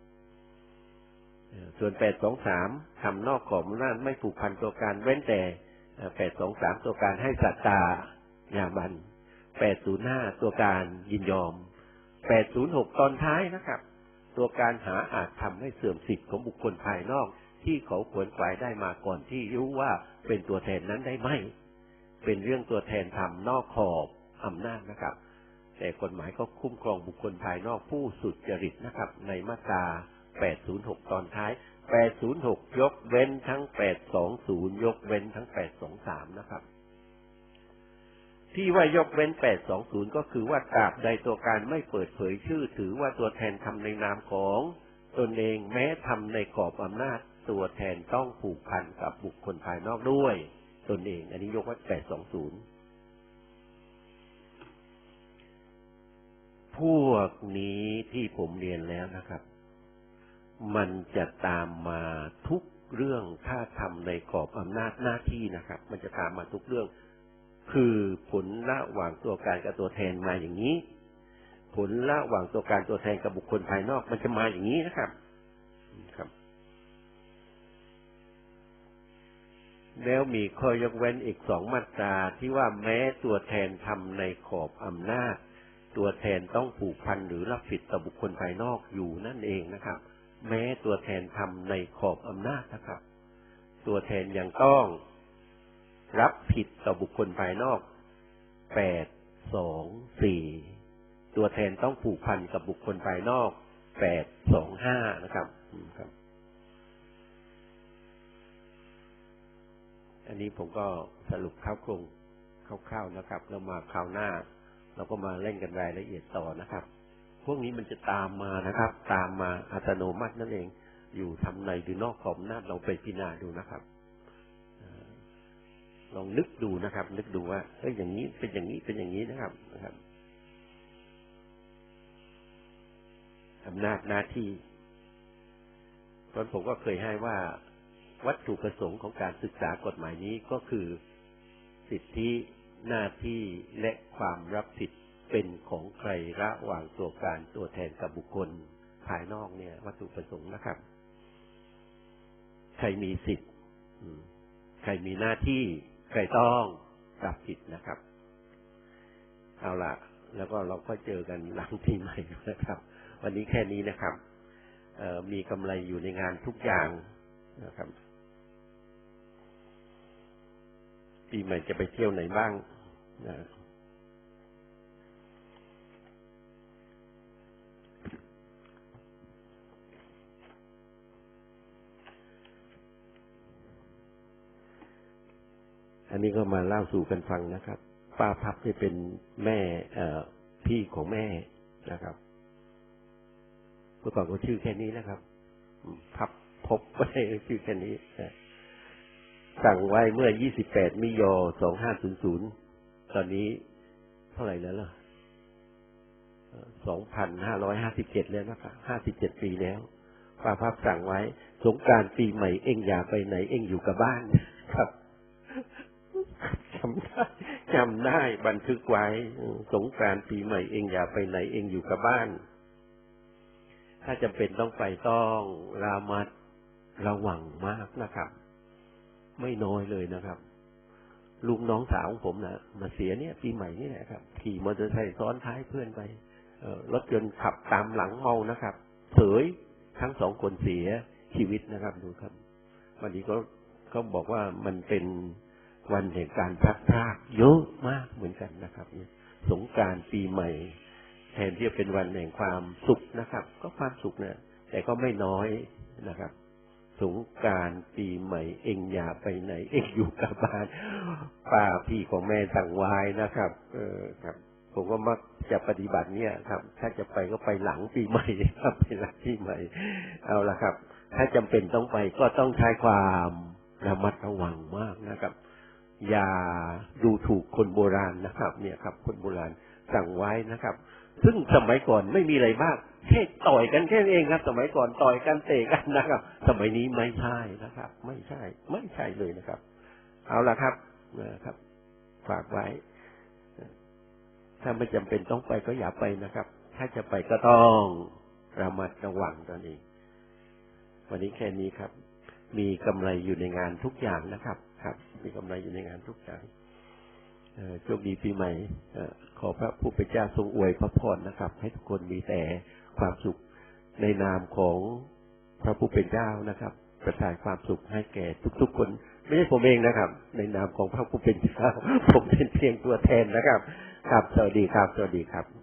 ส่วน823ทำนอกขอบอำนาจไม่ผูกพันตัวการเว้นแต่823ตัวการให้สัตตาญาบัน805ตัวการยินยอม806ตอนท้ายนะครับตัวการหาอาจทำให้เสื่อมสิทธิของบุคคลภายนอกที่เขาขวนขวายได้มาก่อนที่รู้ว่าเป็นตัวแทนนั้นได้ไหมเป็นเรื่องตัวแทนทำนอกขอบอำนาจนะครับแต่กฎหมายก็คุ้มครองบุคคลภายนอกผู้สุจริตนะครับในมาตรา806ตอนท้าย806ยกเว้นทั้ง820ยกเว้นทั้ง823นะครับที่ว่ายกเว้น820ก็คือว่าตราบใดตัวการไม่เปิดเผยชื่อถือว่าตัวแทนทำในนามของตนเองแม้ทำในกรอบอำนาจตัวแทนต้องผูกพันกับบุคคลภายนอกด้วยตนเองอันนี้ยกเว้น820พวกนี้ที่ผมเรียนแล้วนะครับมันจะตามมาทุกเรื่องถ้าทำในกรอบอำนาจหน้าที่นะครับมันจะตามมาทุกเรื่องคือผลระหว่างตัวการกับตัวแทนมาอย่างนี้ผลระหว่างตัวการตัวแทนกับบุคคลภายนอกมันจะมาอย่างนี้นะครับแล้วมีข้อยกเว้นอีก2มาตราที่ว่าแม้ตัวแทนทำในขอบอำนาจตัวแทนต้องผูกพันหรือรับผิดต่อบุคคลภายนอกอยู่นั่นเองนะครับแม้ตัวแทนทำในขอบอำนาจนะครับตัวแทนยังต้องรับผิดต่อบุคคลภายนอก824ตัวแทนต้องผูกพันกับบุคคลภายนอก825นะครับอันนี้ผมก็สรุปคร่าวๆนะครับแล้วมาคราวหน้าเราก็มาเล่นกันรายละเอียดต่อนะครับพวกนี้มันจะตามมานะครับตามมาอัตโนมัตินั่นเองอยู่ทำในหรือนอกขอบอำนาจเราไปพิจารณาดูนะครับลองนึกดูนะครับนึกดูว่าอย่างนี้เป็นอย่างนี้เป็นอย่างนี้นะครับอำนาจหน้าที่ตอนผมก็เคยให้ว่าวัตถุประสงค์ของการศึกษากฎหมายนี้ก็คือสิทธิหน้าที่และความรับผิดเป็นของใครระหว่างตัวการตัวแทนกับบุคคลภายนอกเนี่ยวัตถุประสงค์นะครับใครมีสิทธิ์ใครมีหน้าที่ใครต้องรับผิดนะครับเอาล่ะแล้วก็เราก็เจอกันหลังปีใหม่นะครับวันนี้แค่นี้นะครับมีกำไรอยู่ในงานทุกอย่างนะครับปีใหม่จะไปเที่ยวไหนบ้างนะอันนี้ก็มาเล่าสู่กันฟังนะครับป้าพับที่เป็นแม่พี่ของแม่นะครับเมื่อก่อนก็ชื่อแค่นี้นะครับพับพบไว้ชื่อแค่นี้สั่งไว้เมื่อ28 มิยอ 2500ตอนนี้เท่าไหร่แล้วล่ะ2557แล้วนะครับ57 ปีแล้วป้าพับสั่งไว้สงกรานต์ปีใหม่เอ็งอย่าไปไหนเอ็งอยู่กับบ้านครับจำได้บันทึกไว้สงกรานต์ปีใหม่เอ็งอย่าไปไหนเอ็งอยู่กับบ้านถ้าจำเป็นต้องไปต้องระมัดระวังมากนะครับไม่น้อยเลยนะครับลุงน้องสาวของผมนะมาเสียเนี่ยปีใหม่นี่แหละครับขี่มอเตอร์ไซค์ซ้อนท้ายเพื่อนไปรถยนต์ขับตามหลังเมานะครับเสยทั้ง2 คนเสียชีวิตนะครับดูครับวันนี้ก็บอกว่ามันเป็นวันแห่งการพลัดพรากเยอะมากเหมือนกันนะครับสงกรานต์ปีใหม่แทนที่จะเป็นวันแห่งความสุขนะครับก็ความสุขเนี่ยแต่ก็ไม่น้อยนะครับสงกรานต์ปีใหม่เอ็งอย่าไปไหนเอ็งอยู่กับบ้านป้าพี่ของแม่สั่งไว้นะครับครับผมก็มักจะปฏิบัติเนี่ยครับถ้าจะไปก็ไปหลังปีใหม่ครับไปหลังปีใหม่เอาละครับถ้าจำเป็นต้องไปก็ต้องใช้ความระมัดระวังมากนะครับอย่าดูถูกคนโบราณนะครับเนี่ยครับคนโบราณสั่งไว้นะครับซึ่งสมัยก่อนไม่มีอะไรมากแค่ต่อยกันแค่นี้เองครับสมัยก่อนต่อยกันเตะกันนะครับสมัยนี้ไม่ใช่นะครับไม่ใช่เลยนะครับเอาละครับฝากไว้ถ้าไม่จำเป็นต้องไปก็อย่าไปนะครับถ้าจะไปก็ต้องระมัดระวังตอนนี้วันนี้แค่นี้ครับมีกำไรอยู่ในงานทุกอย่างนะครับครับมีกำไรอยู่ในงานทุกอย่างโชคดีปีใหม่ขอพระผู้เป็นเจ้าทรงอวยพระพรนะครับให้ทุกคนมีแต่ความสุขในนามของพระผู้เป็นเจ้านะครับประทานความสุขให้แก่ทุกๆคนไม่ใช่ผมเองนะครับในนามของพระผู้เป็นเจ้าผมเป็นเพียงตัวแทนนะครับครับสวัสดีครับสวัสดีครับ